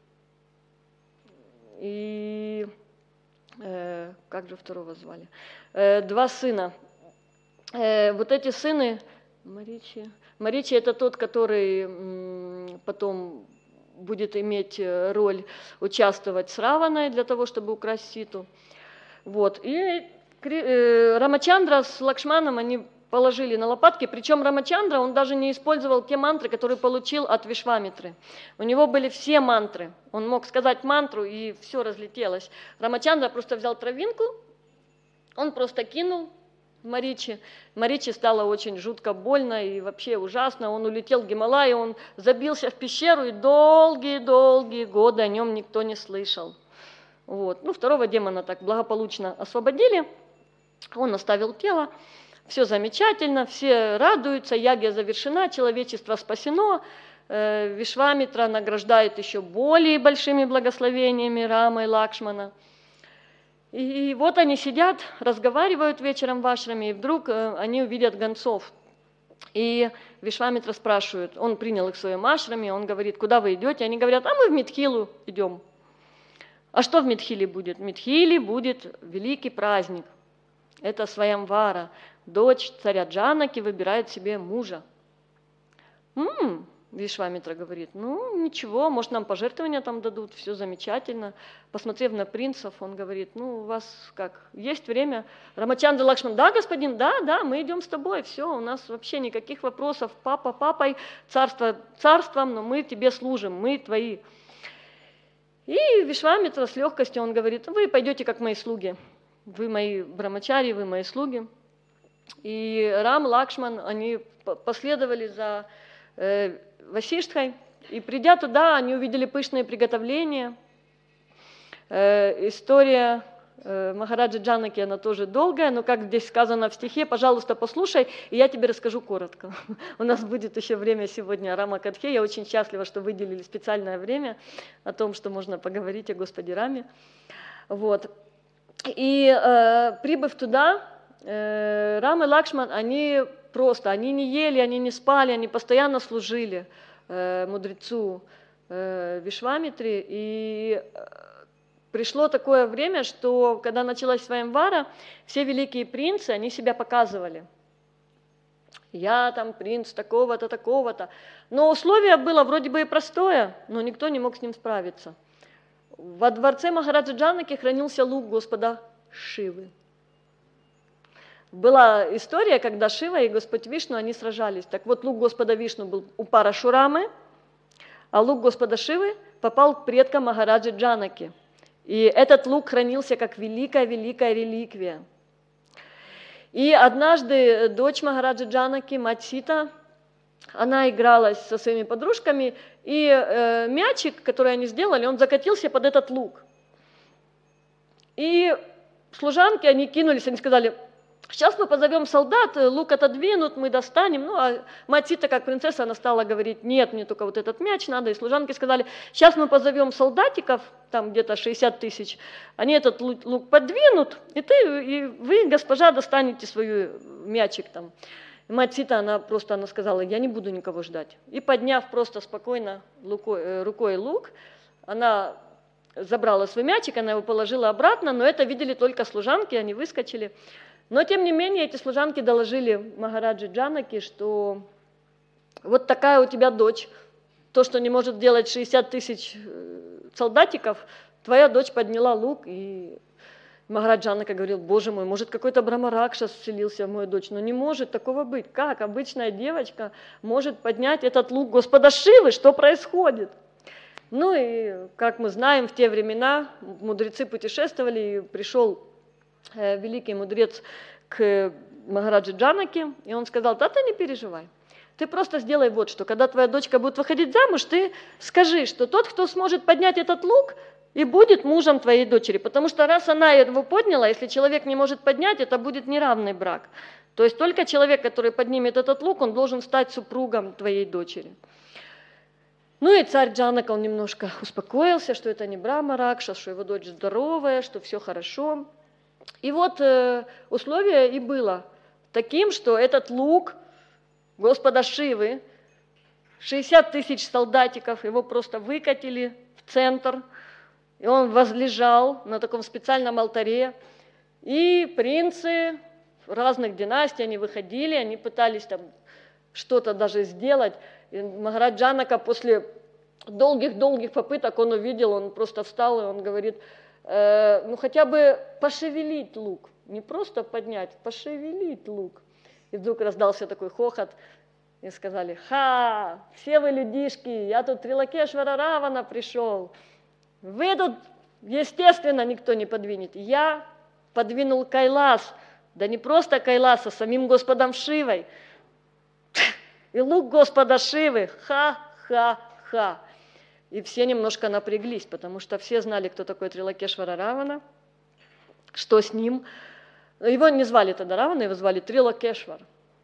и, как же второго звали, 2 сына. Вот эти сыны, Маричи это тот, который потом будет иметь роль участвовать с Раваной для того, чтобы украсть Ситу. Вот. И Рамачандра с Лакшманом они положили на лопатки, причем Рамачандра, он даже не использовал те мантры, которые получил от Вишвамитры. У него были все мантры. Он мог сказать мантру, и все разлетелось. Рамачандра просто взял травинку, он просто кинул Маричи. Маричи стало очень жутко больно и вообще ужасно. Он улетел в Гималай, он забился в пещеру, и долгие-долгие годы о нем никто не слышал. Вот. Ну, 2-го демона так благополучно освободили. Он оставил тело. Все замечательно, все радуются, ягья завершена, человечество спасено. Вишвамитра награждает еще более большими благословениями Рама и Лакшмана. И вот они сидят, разговаривают вечером в ашраме, и вдруг они увидят гонцов. И Вишвамитра спрашивает, он принял их в своем ашраме, он говорит: куда вы идете? Они говорят: а мы в Митхилу идем. А что в Митхиле будет? В Митхиле будет великий праздник. Это Сваямвара. Дочь царя Джанаки выбирает себе мужа. Вишвамитра говорит: ну ничего, может нам пожертвования там дадут, все замечательно. Посмотрев на принцев, он говорит: ну у вас как, есть время? Рамачандра Лакшман: да, господин, да, мы идем с тобой, все, у нас вообще никаких вопросов, папа папой, царство царством, но мы тебе служим, мы твои. И Вишвамитра с легкостью, он говорит: вы пойдете как мои слуги, вы мои брамачари, вы мои слуги. И Рам, Лакшман, они последовали за Васиштхой, и придя туда, они увидели пышные приготовления. История Махараджи Джанаки, она тоже долгая, но как здесь сказано в стихе, пожалуйста, послушай, и я тебе расскажу коротко. У нас будет еще время сегодня Рама Катхе, я очень счастлива, что выделили специальное время о том, что можно поговорить о Господе Раме. Вот. И прибыв туда, Рам и Лакшман, они не ели, они не спали, они постоянно служили мудрецу Вишвамитре. И пришло такое время, что когда началась Сваямвара, все великие принцы, они себя показывали. Я там принц такого-то, такого-то. Но условие было вроде бы и простое, но никто не мог с ним справиться. Во дворце Махараджи Джанаки хранился лук Господа Шивы. Была история, когда Шива и Господь Вишну, они сражались. Так вот, лук Господа Вишну был у Парашурамы, а лук Господа Шивы попал к предкам Махараджи Джанаки. И этот лук хранился как великая-великая реликвия. И однажды дочь Махараджи Джанаки, мать Сита, она игралась со своими подружками, и мячик, который они сделали, он закатился под этот лук. И служанки, они кинулись, они сказали: Сейчас мы позовем солдат, лук отодвинут, мы достанем. Ну, а мать Сита, как принцесса, она стала говорить, нет, мне только вот этот мяч надо. И служанки сказали, сейчас мы позовем солдатиков, там где-то 60 тысяч, они этот лук подвинут, и вы, госпожа, достанете свой мячик там. И мать Сита, она сказала, я не буду никого ждать. И подняв просто спокойно рукой лук, она забрала свой мячик, она его положила обратно, но это видели только служанки, они выскочили. Но, тем не менее, эти служанки доложили Махараджи Джанаки, что вот такая у тебя дочь, то, что не может делать 60 тысяч солдатиков, твоя дочь подняла лук, и Махарадж Джанака говорил, боже мой, может какой-то Брахма-ракшас вселился в мою дочь, но не может такого быть. Как обычная девочка может поднять этот лук Господа Шивы, что происходит? Ну и, как мы знаем, в те времена мудрецы путешествовали, и пришел великий мудрец к Махараджи Джанаки, и он сказал, да ты не переживай, ты просто сделай вот что, когда твоя дочка будет выходить замуж, ты скажи, что тот, кто сможет поднять этот лук, и будет мужем твоей дочери, потому что раз она его подняла, если человек не может поднять, это будет неравный брак. То есть только человек, который поднимет этот лук, он должен стать супругом твоей дочери. Ну и царь Джанака, он немножко успокоился, что это не Брахма-ракшас, что его дочь здоровая, что все хорошо. И вот условие и было таким, что этот лук Господа Шивы, 60 тысяч солдатиков, его просто выкатили в центр, и он возлежал на таком специальном алтаре, и принцы разных династий, они выходили, они пытались там что-то даже сделать. И Махарадж Джанака после долгих попыток он увидел, он просто встал, и он говорит, ну хотя бы пошевелить лук, не просто поднять, пошевелить лук. И вдруг раздался такой хохот, и сказали, ха, все вы людишки, я тут Трилакешвара Равана пришел. Вы тут, естественно, никто не подвинет. Я подвинул Кайлас, да не просто Кайлас, а самим Господом Шивой. И лук Господа Шивы, ха-ха-ха. И все немножко напряглись, потому что все знали, кто такой Трилакешвара Равана, что с ним. Его не звали тогда Равана, его звали Трилакешвар.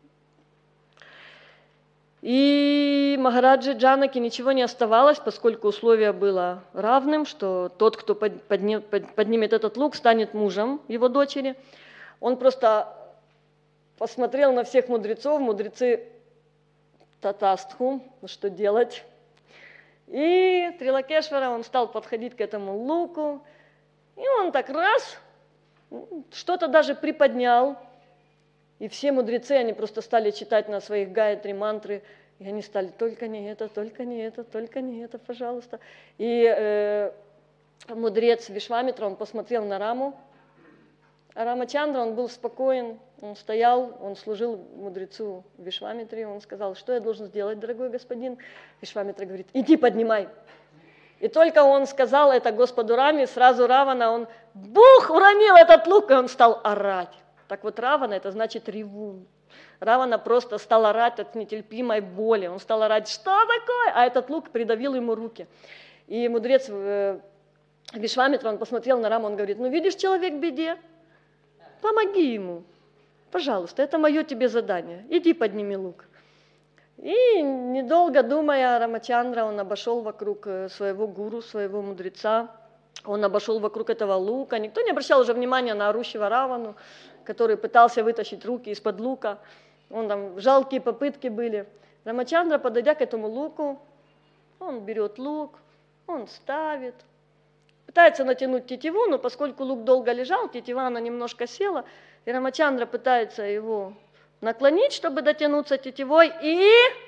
И Махараджи Джанаки ничего не оставалось, поскольку условие было равным, что тот, кто поднимет этот лук, станет мужем его дочери. Он просто посмотрел на всех мудрецов, мудрецы татастху, что делать. И Трилакешвара, он стал подходить к этому луку, и он так раз, что-то даже приподнял. И все мудрецы, они просто стали читать на своих гаятри мантры, и они стали, только не это, только не это, только не это, пожалуйста. И мудрец Вишвамитра, он посмотрел на Раму, а Рамачандра, он был спокоен, он стоял, он служил мудрецу Вишвамитре, он сказал, что я должен сделать, дорогой господин? Вишвамитра говорит, иди поднимай. И только он сказал это Господу Раме, сразу Равана, он бух, уронил этот лук, и он стал орать. Так вот Равана, это значит ревун. Равана просто стал орать от нетерпимой боли. Он стал орать, что такое? А этот лук придавил ему руки. И мудрец Вишвамитра, он посмотрел на Раму, он говорит, ну видишь, человек в беде, помоги ему, пожалуйста, это мое тебе задание, иди подними лук. И недолго думая, Рамачандра, он обошел вокруг своего гуру, своего мудреца, он обошел вокруг этого лука, никто не обращал уже внимания на орущего Равану, который пытался вытащить руки из-под лука, он там, жалкие попытки были. Рамачандра, подойдя к этому луку, он берет лук, он ставит, пытается натянуть тетиву, но поскольку лук долго лежал, тетива она немножко села, и Рамачандра пытается его наклонить, чтобы дотянуться тетивой, и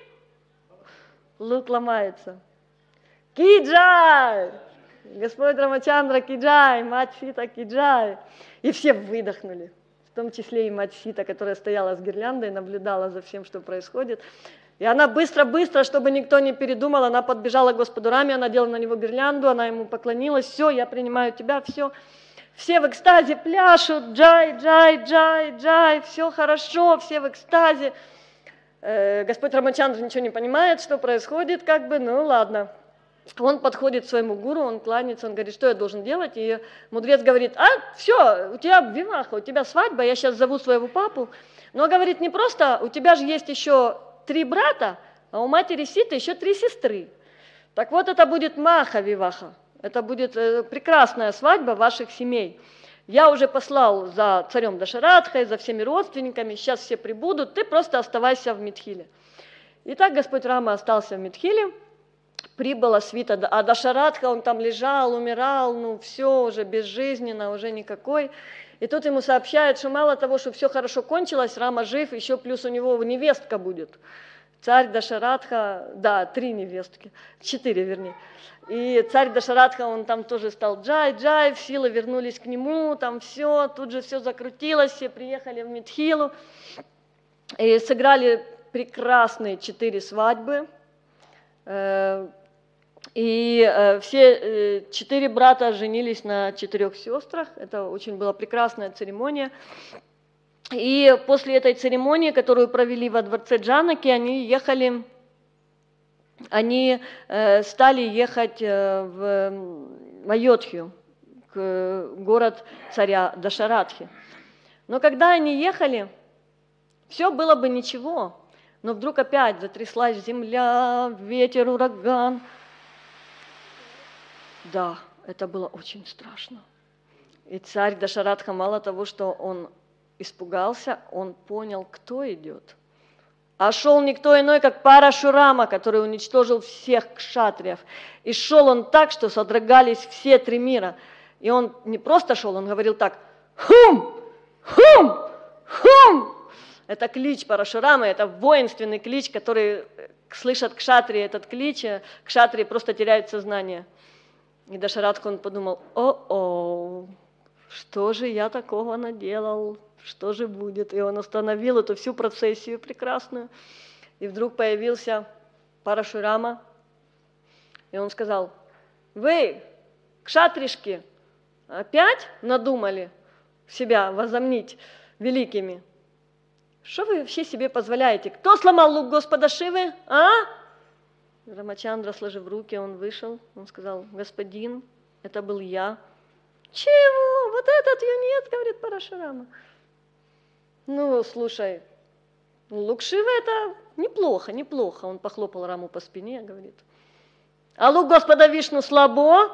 лук ломается. Киджай! Господь Рамачандра Киджай, мать Сита Киджай! И все выдохнули, в том числе и мать Сита, которая стояла с гирляндой, наблюдала за всем, что происходит. И она быстро-быстро, чтобы никто не передумал, она подбежала к Господу Раме, она надела на него гирлянду, она ему поклонилась, все, я принимаю тебя, все. Все в экстазе пляшут, джай, джай, джай, джай, все хорошо, все в экстазе. Господь Рамачандра ничего не понимает, что происходит, как бы, ну ладно. Он подходит к своему гуру, он кланяется, он говорит, что я должен делать, и мудрец говорит, все, у тебя виваха, у тебя свадьба, я сейчас зову своего папу, но говорит, не просто, у тебя же есть еще 3 брата, а у матери Ситы еще 3 сестры. Так вот, это будет маха виваха, это будет прекрасная свадьба ваших семей. Я уже послал за царем Дашаратхой, за всеми родственниками, сейчас все прибудут, ты просто оставайся в Митхиле. И так Господь Рама остался в Митхиле. Прибыла свита, а Дашаратха, он там лежал, умирал, ну все уже безжизненно, уже никакой. И тут ему сообщают, что мало того, что все хорошо кончилось, Рама жив, еще плюс у него невестка будет. Царь Дашаратха, да, 3 невестки, 4 вернее. И царь Дашаратха, он там тоже стал джай, силы вернулись к нему, там все, тут же все закрутилось, все приехали в Митхилу. И сыграли прекрасные 4 свадьбы. И все 4 брата женились на 4 сестрах. Это очень была прекрасная церемония. И после этой церемонии, которую провели во дворце Джанаки, они стали ехать в Айодхью, в город царя Дашаратхи. Но когда они ехали, все было бы ничего. Но вдруг опять затряслась земля, ветер, ураган. Да, это было очень страшно. И царь Дашаратха, мало того, что он испугался, он понял, кто идет. А шел никто иной, как Парашурама, который уничтожил всех кшатриев. И шел он так, что содрогались все 3 мира. И он не просто шел, он говорил так: «Хум! Хум! Хум!» Это клич Парашурамы, это воинственный клич, который слышат кшатрии этот клич, кшатрии просто теряют сознание. И Дашаратха, он подумал: о-о, что же я такого наделал, что же будет? И он остановил эту всю процессию прекрасную. И вдруг появился Парашурама, и он сказал: вы, кшатришки, опять надумали себя возомнить великими? Что вы вообще себе позволяете? Кто сломал лук Господа Шивы? А? Рамачандра, сложив руки, он вышел, он сказал: господин, это был я. Чего? Вот этот юнец, говорит Парашурама. Ну, слушай, лук Шивы это неплохо, неплохо. Он похлопал Раму по спине, говорит: а лук Господа Вишну слабо?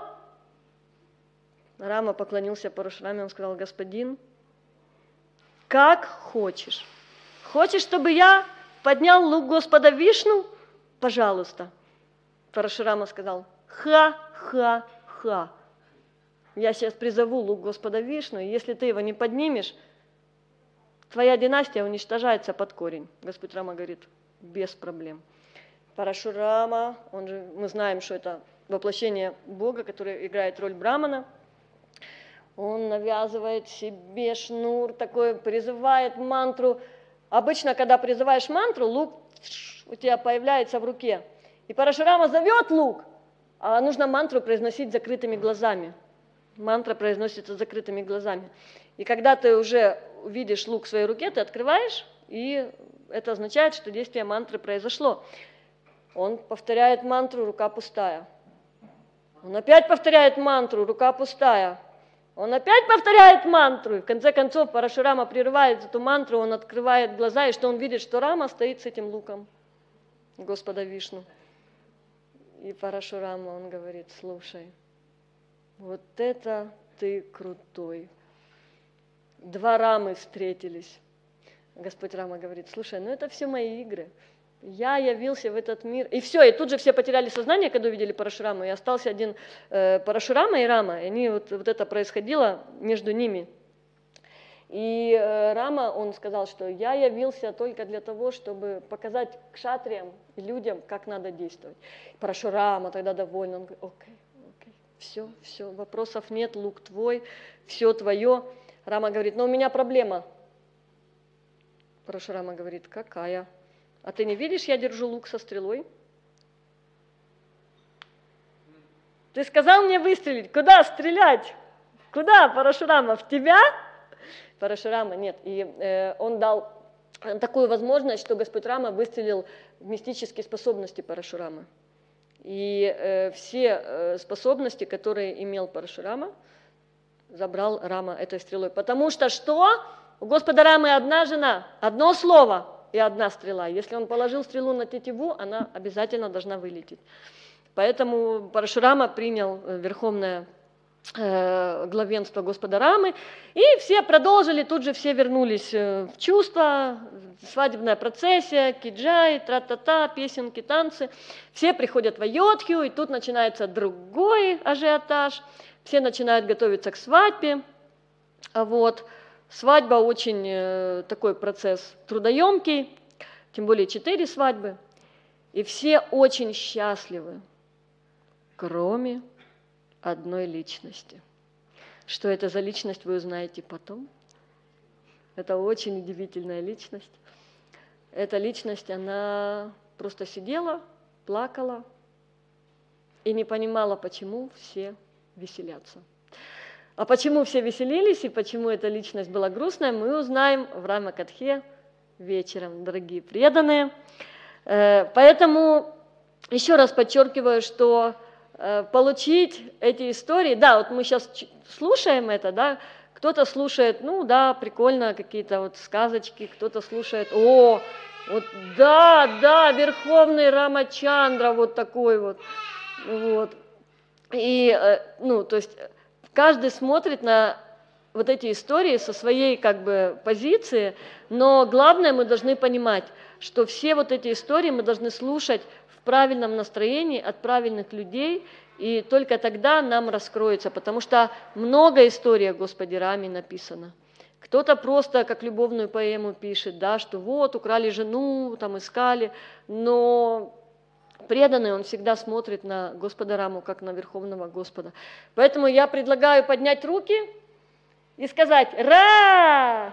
Рама поклонился Парашураме, он сказал: господин, как хочешь. Хочешь, чтобы я поднял лук Господа Вишну? Пожалуйста. Парашурама сказал: ха-ха-ха. Я сейчас призову лук Господа Вишну, и если ты его не поднимешь, твоя династия уничтожается под корень. Господь Рама говорит: без проблем. Парашурама, он же, мы знаем, что это воплощение Бога, который играет роль Брамана. Он навязывает себе шнур, такой, призывает мантру. Обычно, когда призываешь мантру, лук у тебя появляется в руке. И Парашурама зовет лук, а нужно мантру произносить закрытыми глазами. Мантра произносится закрытыми глазами. И когда ты уже видишь лук в своей руке, ты открываешь, и это означает, что действие мантры произошло. Он повторяет мантру, рука пустая. Он опять повторяет мантру, рука пустая. Он опять повторяет мантру, и в конце концов Парашурама прерывает эту мантру, он открывает глаза, и что он видит, что Рама стоит с этим луком Господа Вишну. И Парашурама, он говорит: слушай, вот это ты крутой. 2 Рамы встретились. Господь Рама говорит: слушай, ну это все мои игры. Я явился в этот мир. И все, и тут же все потеряли сознание, когда увидели Парашураму, и остался один Парашурама и Рама. И они, вот это происходило между ними. И Рама, он сказал, что я явился только для того, чтобы показать кшатриям и людям, как надо действовать. Парашурама тогда доволен, он говорит: окей, все, вопросов нет, лук твой, все твое. Рама говорит: но у меня проблема. Парашурама говорит: какая? А ты не видишь, я держу лук со стрелой? Ты сказал мне выстрелить. Куда стрелять? Куда, Парашурама? В тебя? Парашурама нет. И он дал такую возможность, что Господь Рама выстрелил в мистические способности Парашурамы. И все способности, которые имел Парашурама, забрал Рама этой стрелой. Потому что что? У Господа Рамы одна жена, одно слово и одна стрела. Если он положил стрелу на тетиву, она обязательно должна вылететь. Поэтому Парашурама принял верховное главенство Господа Рамы, и все продолжили, тут же все вернулись в чувство, свадебная процессия, киджай, тра-та-та, песенки, танцы. Все приходят в Айодхью, и тут начинается другой ажиотаж. Все начинают готовиться к свадьбе. Вот. Свадьба очень такой процесс трудоемкий, тем более 4 свадьбы. И все очень счастливы, кроме одной личности. Что это за личность, вы узнаете потом. Это очень удивительная личность. Эта личность, она просто сидела, плакала и не понимала, почему все веселятся. А почему все веселились и почему эта личность была грустная, мы узнаем в Рама-катхе вечером, дорогие преданные. Поэтому еще раз подчеркиваю, что получить эти истории, да, вот мы сейчас слушаем это, да, кто-то слушает, ну да, прикольно, какие-то вот сказочки, кто-то слушает, о, вот да, Верховный Рамачандра, вот такой вот, и, ну, то есть каждый смотрит на вот эти истории со своей как бы позиции, но главное мы должны понимать, что все вот эти истории мы должны слушать в правильном настроении от правильных людей, и только тогда нам раскроется, потому что много историй о Господе Раме написано. Кто-то просто как любовную поэму пишет, да, что вот украли жену, там искали, но преданный он всегда смотрит на Господа Раму как на Верховного Господа. Поэтому я предлагаю поднять руки и сказать «Ра!».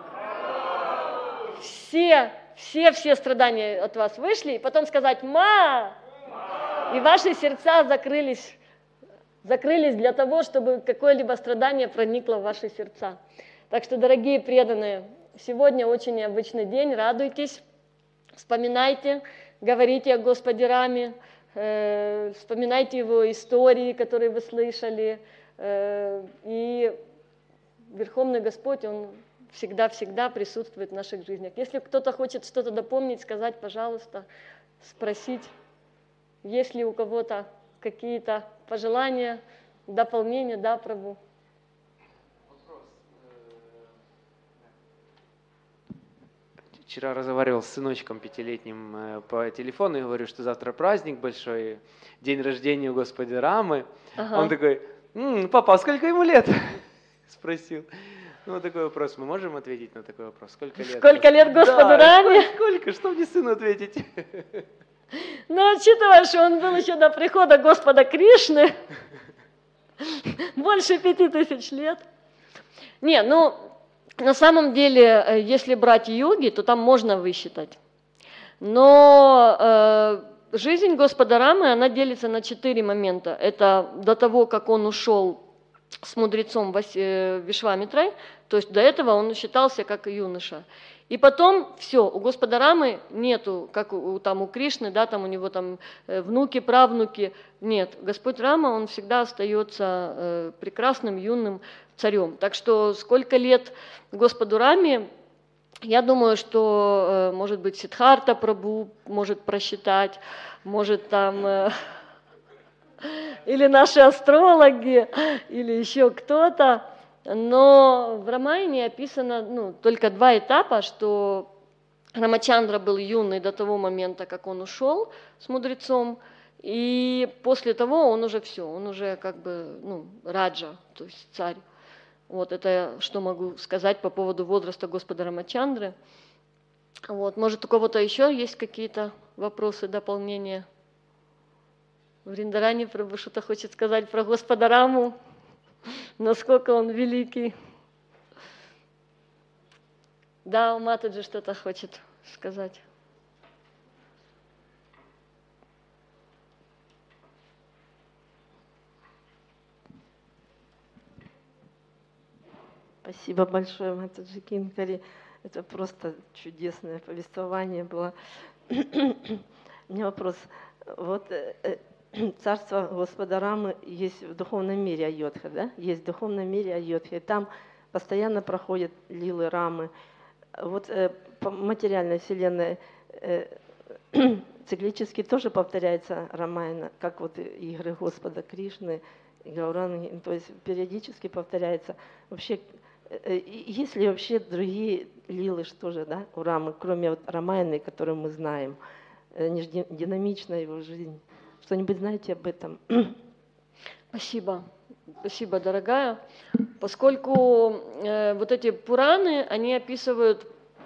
Все страдания от вас вышли, и потом сказать «Ма!». И ваши сердца закрылись для того, чтобы какое-либо страдание проникло в ваши сердца. Так что, дорогие преданные, сегодня очень необычный день, радуйтесь, вспоминайте, говорите о Господе Раме, вспоминайте его истории, которые вы слышали, и Верховный Господь, Он всегда присутствует в наших жизнях. Если кто-то хочет что-то дополнить, сказать, пожалуйста, спросить, есть ли у кого-то какие-то пожелания, дополнения, да, Прабу? Вопрос. Вчера разговаривал с сыночком 5-летним по телефону и говорю, что завтра праздник большой, день рождения у Господа Рамы. Ага. Он такой, папа, а сколько ему лет? Спросил. Ну, вот такой вопрос. Мы можем ответить на такой вопрос? Сколько лет? Сколько лет Господу Раме? Сколько? Что мне сыну ответить? Ну, учитывая, что он был еще до прихода Господа Кришны, больше 5000 лет. Не, ну, на самом деле, если брать йоги, то там можно высчитать. Но жизнь Господа Рамы, она делится на 4 момента. Это до того, как он ушел с мудрецом Вишвамитрой, то есть до этого он считался как юноша. И потом все, у Господа Рамы нету, как у Кришны, да, там у него там внуки, правнуки, нет. Господь Рама, он всегда остается прекрасным юным царем. Так что сколько лет Господу Раме, я думаю, что, может быть, Сиддхарта Прабху может просчитать, может там... или наши астрологи, или еще кто-то. Но в Рамайне описано только 2 этапа, что Рамачандра был юный до того момента, как он ушел с мудрецом, и после того он уже все, он уже как бы раджа, то есть царь. Вот это что могу сказать по поводу возраста Господа Рамачандры. Вот, может, у кого-то еще есть какие-то вопросы, дополнения? Вриндарани Прабху что-то хочет сказать про Господа Раму, насколько он великий. Да, Матаджи что-то хочет сказать. Спасибо большое, Матаджи Кинкари. Это просто чудесное повествование было. У меня вопрос. Вот царство Господа Рамы есть в духовном мире Айодха, да? Есть в духовном мире Айодха, и там постоянно проходят лилы Рамы. Вот по материальной вселенной циклически тоже повторяется Рамайна, как вот игры Господа Кришны, Гауранги, то есть периодически повторяется. Вообще, есть ли вообще другие лилы, что же, да, у Рамы, кроме вот Рамайны, которую мы знаем, динамичная его жизнь? Что-нибудь знаете об этом? Спасибо. Спасибо, дорогая. Поскольку вот эти Пураны, они описывают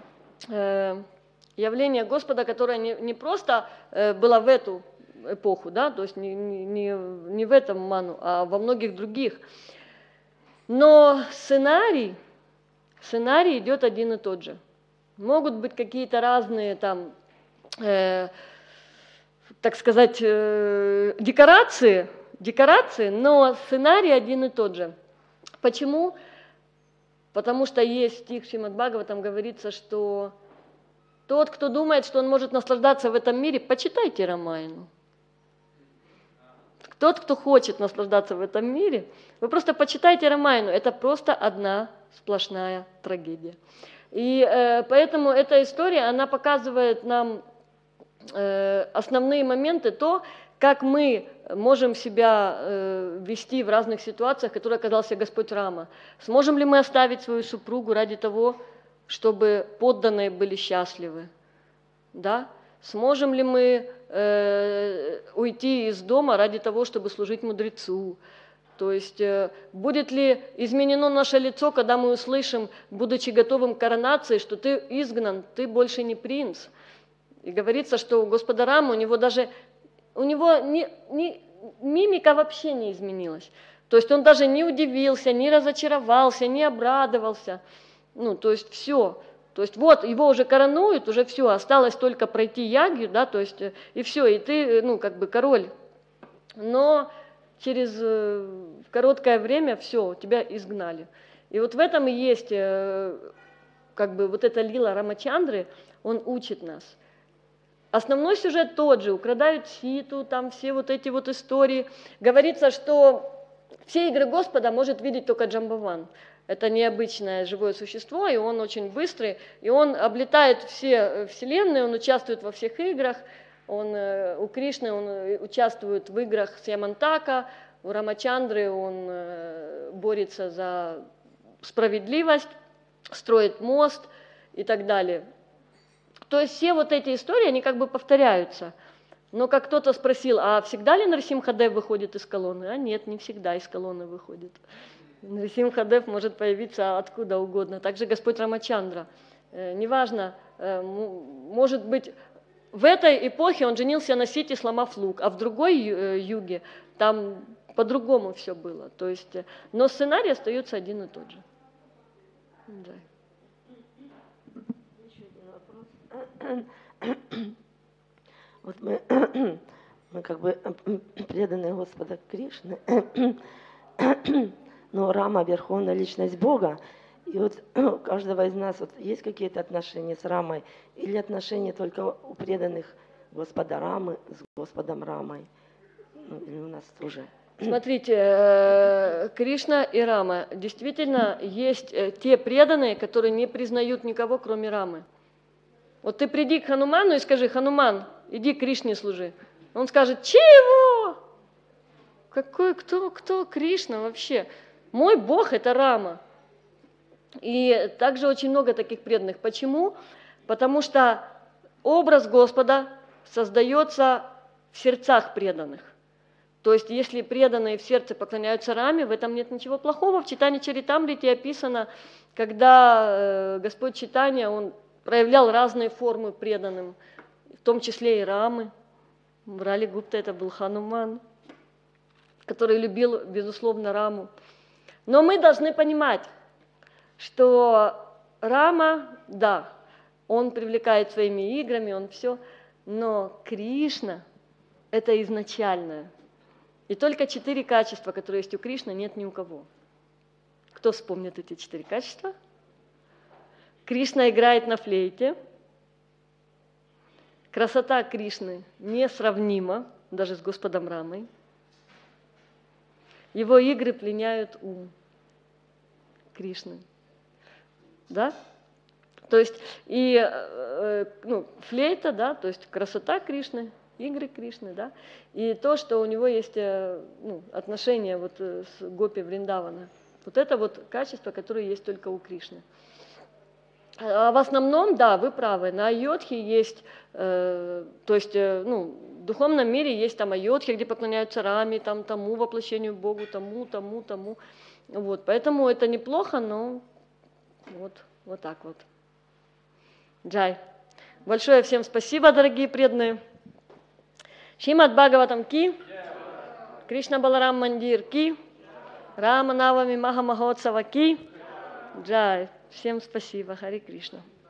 явление Господа, которое не просто было в эту эпоху, да, то есть не в этом ману, а во многих других. Но сценарий идет один и тот же. Могут быть какие-то разные там, так сказать, декорации, но сценарий один и тот же. Почему? Потому что есть стих в Шримад-Бхагаватам, говорится, что тот, кто думает, что он может наслаждаться в этом мире, почитайте Рамайну. Тот, кто хочет наслаждаться в этом мире, вы просто почитайте Рамайну. Это просто одна сплошная трагедия. И поэтому эта история, она показывает нам основные моменты, то, как мы можем себя вести в разных ситуациях, в которых оказался Господь Рама. Сможем ли мы оставить свою супругу ради того, чтобы подданные были счастливы? Да? Сможем ли мы уйти из дома ради того, чтобы служить мудрецу? То есть будет ли изменено наше лицо, когда мы услышим, будучи готовым к коронации, что ты изгнан, ты больше не принц? И говорится, что у Господа Рамы, у него мимика вообще не изменилась. То есть он даже не удивился, не разочаровался, не обрадовался. Ну, то есть все. То есть вот его уже коронуют, уже все, осталось только пройти ягью, да, то есть и все, и ты, ну, как бы король. Но через короткое время все, тебя изгнали. И вот в этом и есть, как бы, вот эта лила Рамачандры, он учит нас. Основной сюжет тот же, украдают Ситу, там все вот эти вот истории. Говорится, что все игры Господа может видеть только Джамбаван. Это необычное живое существо, и он очень быстрый, и он облетает все вселенные, он участвует во всех играх. У Кришны он участвует в играх с Ямантака, у Рамачандры он борется за справедливость, строит мост и так далее. То есть все вот эти истории, они как бы повторяются. Но как кто-то спросил, а всегда ли Нарсимхадев выходит из колонны? А нет, не всегда из колонны выходит. Нарсимхадев может появиться откуда угодно. Также Господь Рамачандра. Неважно, может быть, в этой эпохе он женился на Сите, сломав лук, а в другой юге там по-другому все было. То есть, но сценарий остается один и тот же. Да. Вот мы как бы преданные Господа Кришны, но Рама – верховная личность Бога. И вот у каждого из нас вот есть какие-то отношения с Рамой или отношения только у преданных Господа Рамы с Господом Рамой? Ну, или у нас тоже? Смотрите, Кришна и Рама. Действительно, есть те преданные, которые не признают никого, кроме Рамы. Вот ты приди к Хануману и скажи: Хануман, иди Кришне служи. Он скажет: чего? Кто Кришна вообще? Мой Бог – это Рама. И также очень много таких преданных. Почему? Потому что образ Господа создается в сердцах преданных. То есть, если преданные в сердце поклоняются Раме, в этом нет ничего плохого. В Чайтанья Чаритамрите описано, когда Господь Чайтанья, он проявлял разные формы преданным, в том числе и Рамы. В Рали Гупта это был Хануман, который любил, безусловно, Раму. Но мы должны понимать, что Рама, да, он привлекает своими играми, он все, но Кришна – это изначальное. И только 4 качества, которые есть у Кришны, нет ни у кого. Кто вспомнит эти 4 качества? Кришна играет на флейте. Красота Кришны несравнима, даже с Господом Рамой. Его игры пленяют ум Кришны. Да? То есть и флейта, да, то есть красота Кришны, игры Кришны, да, и то, что у него есть отношения вот с гопи Вриндавана. Вот это вот качество, которое есть только у Кришны. А в основном, да, вы правы, на айодхе есть, то есть, в духовном мире есть там айодхи, где поклоняются Раме, там тому воплощению Богу, тому. Вот, поэтому это неплохо, но вот так вот. Джай. Большое всем спасибо, дорогие преданные. Шримад Бхагаватам ки, Кришна Баларам Мандир ки, Рама Навами Маха Махотсава ки. Джай. Всем спасибо. Хари Кришна.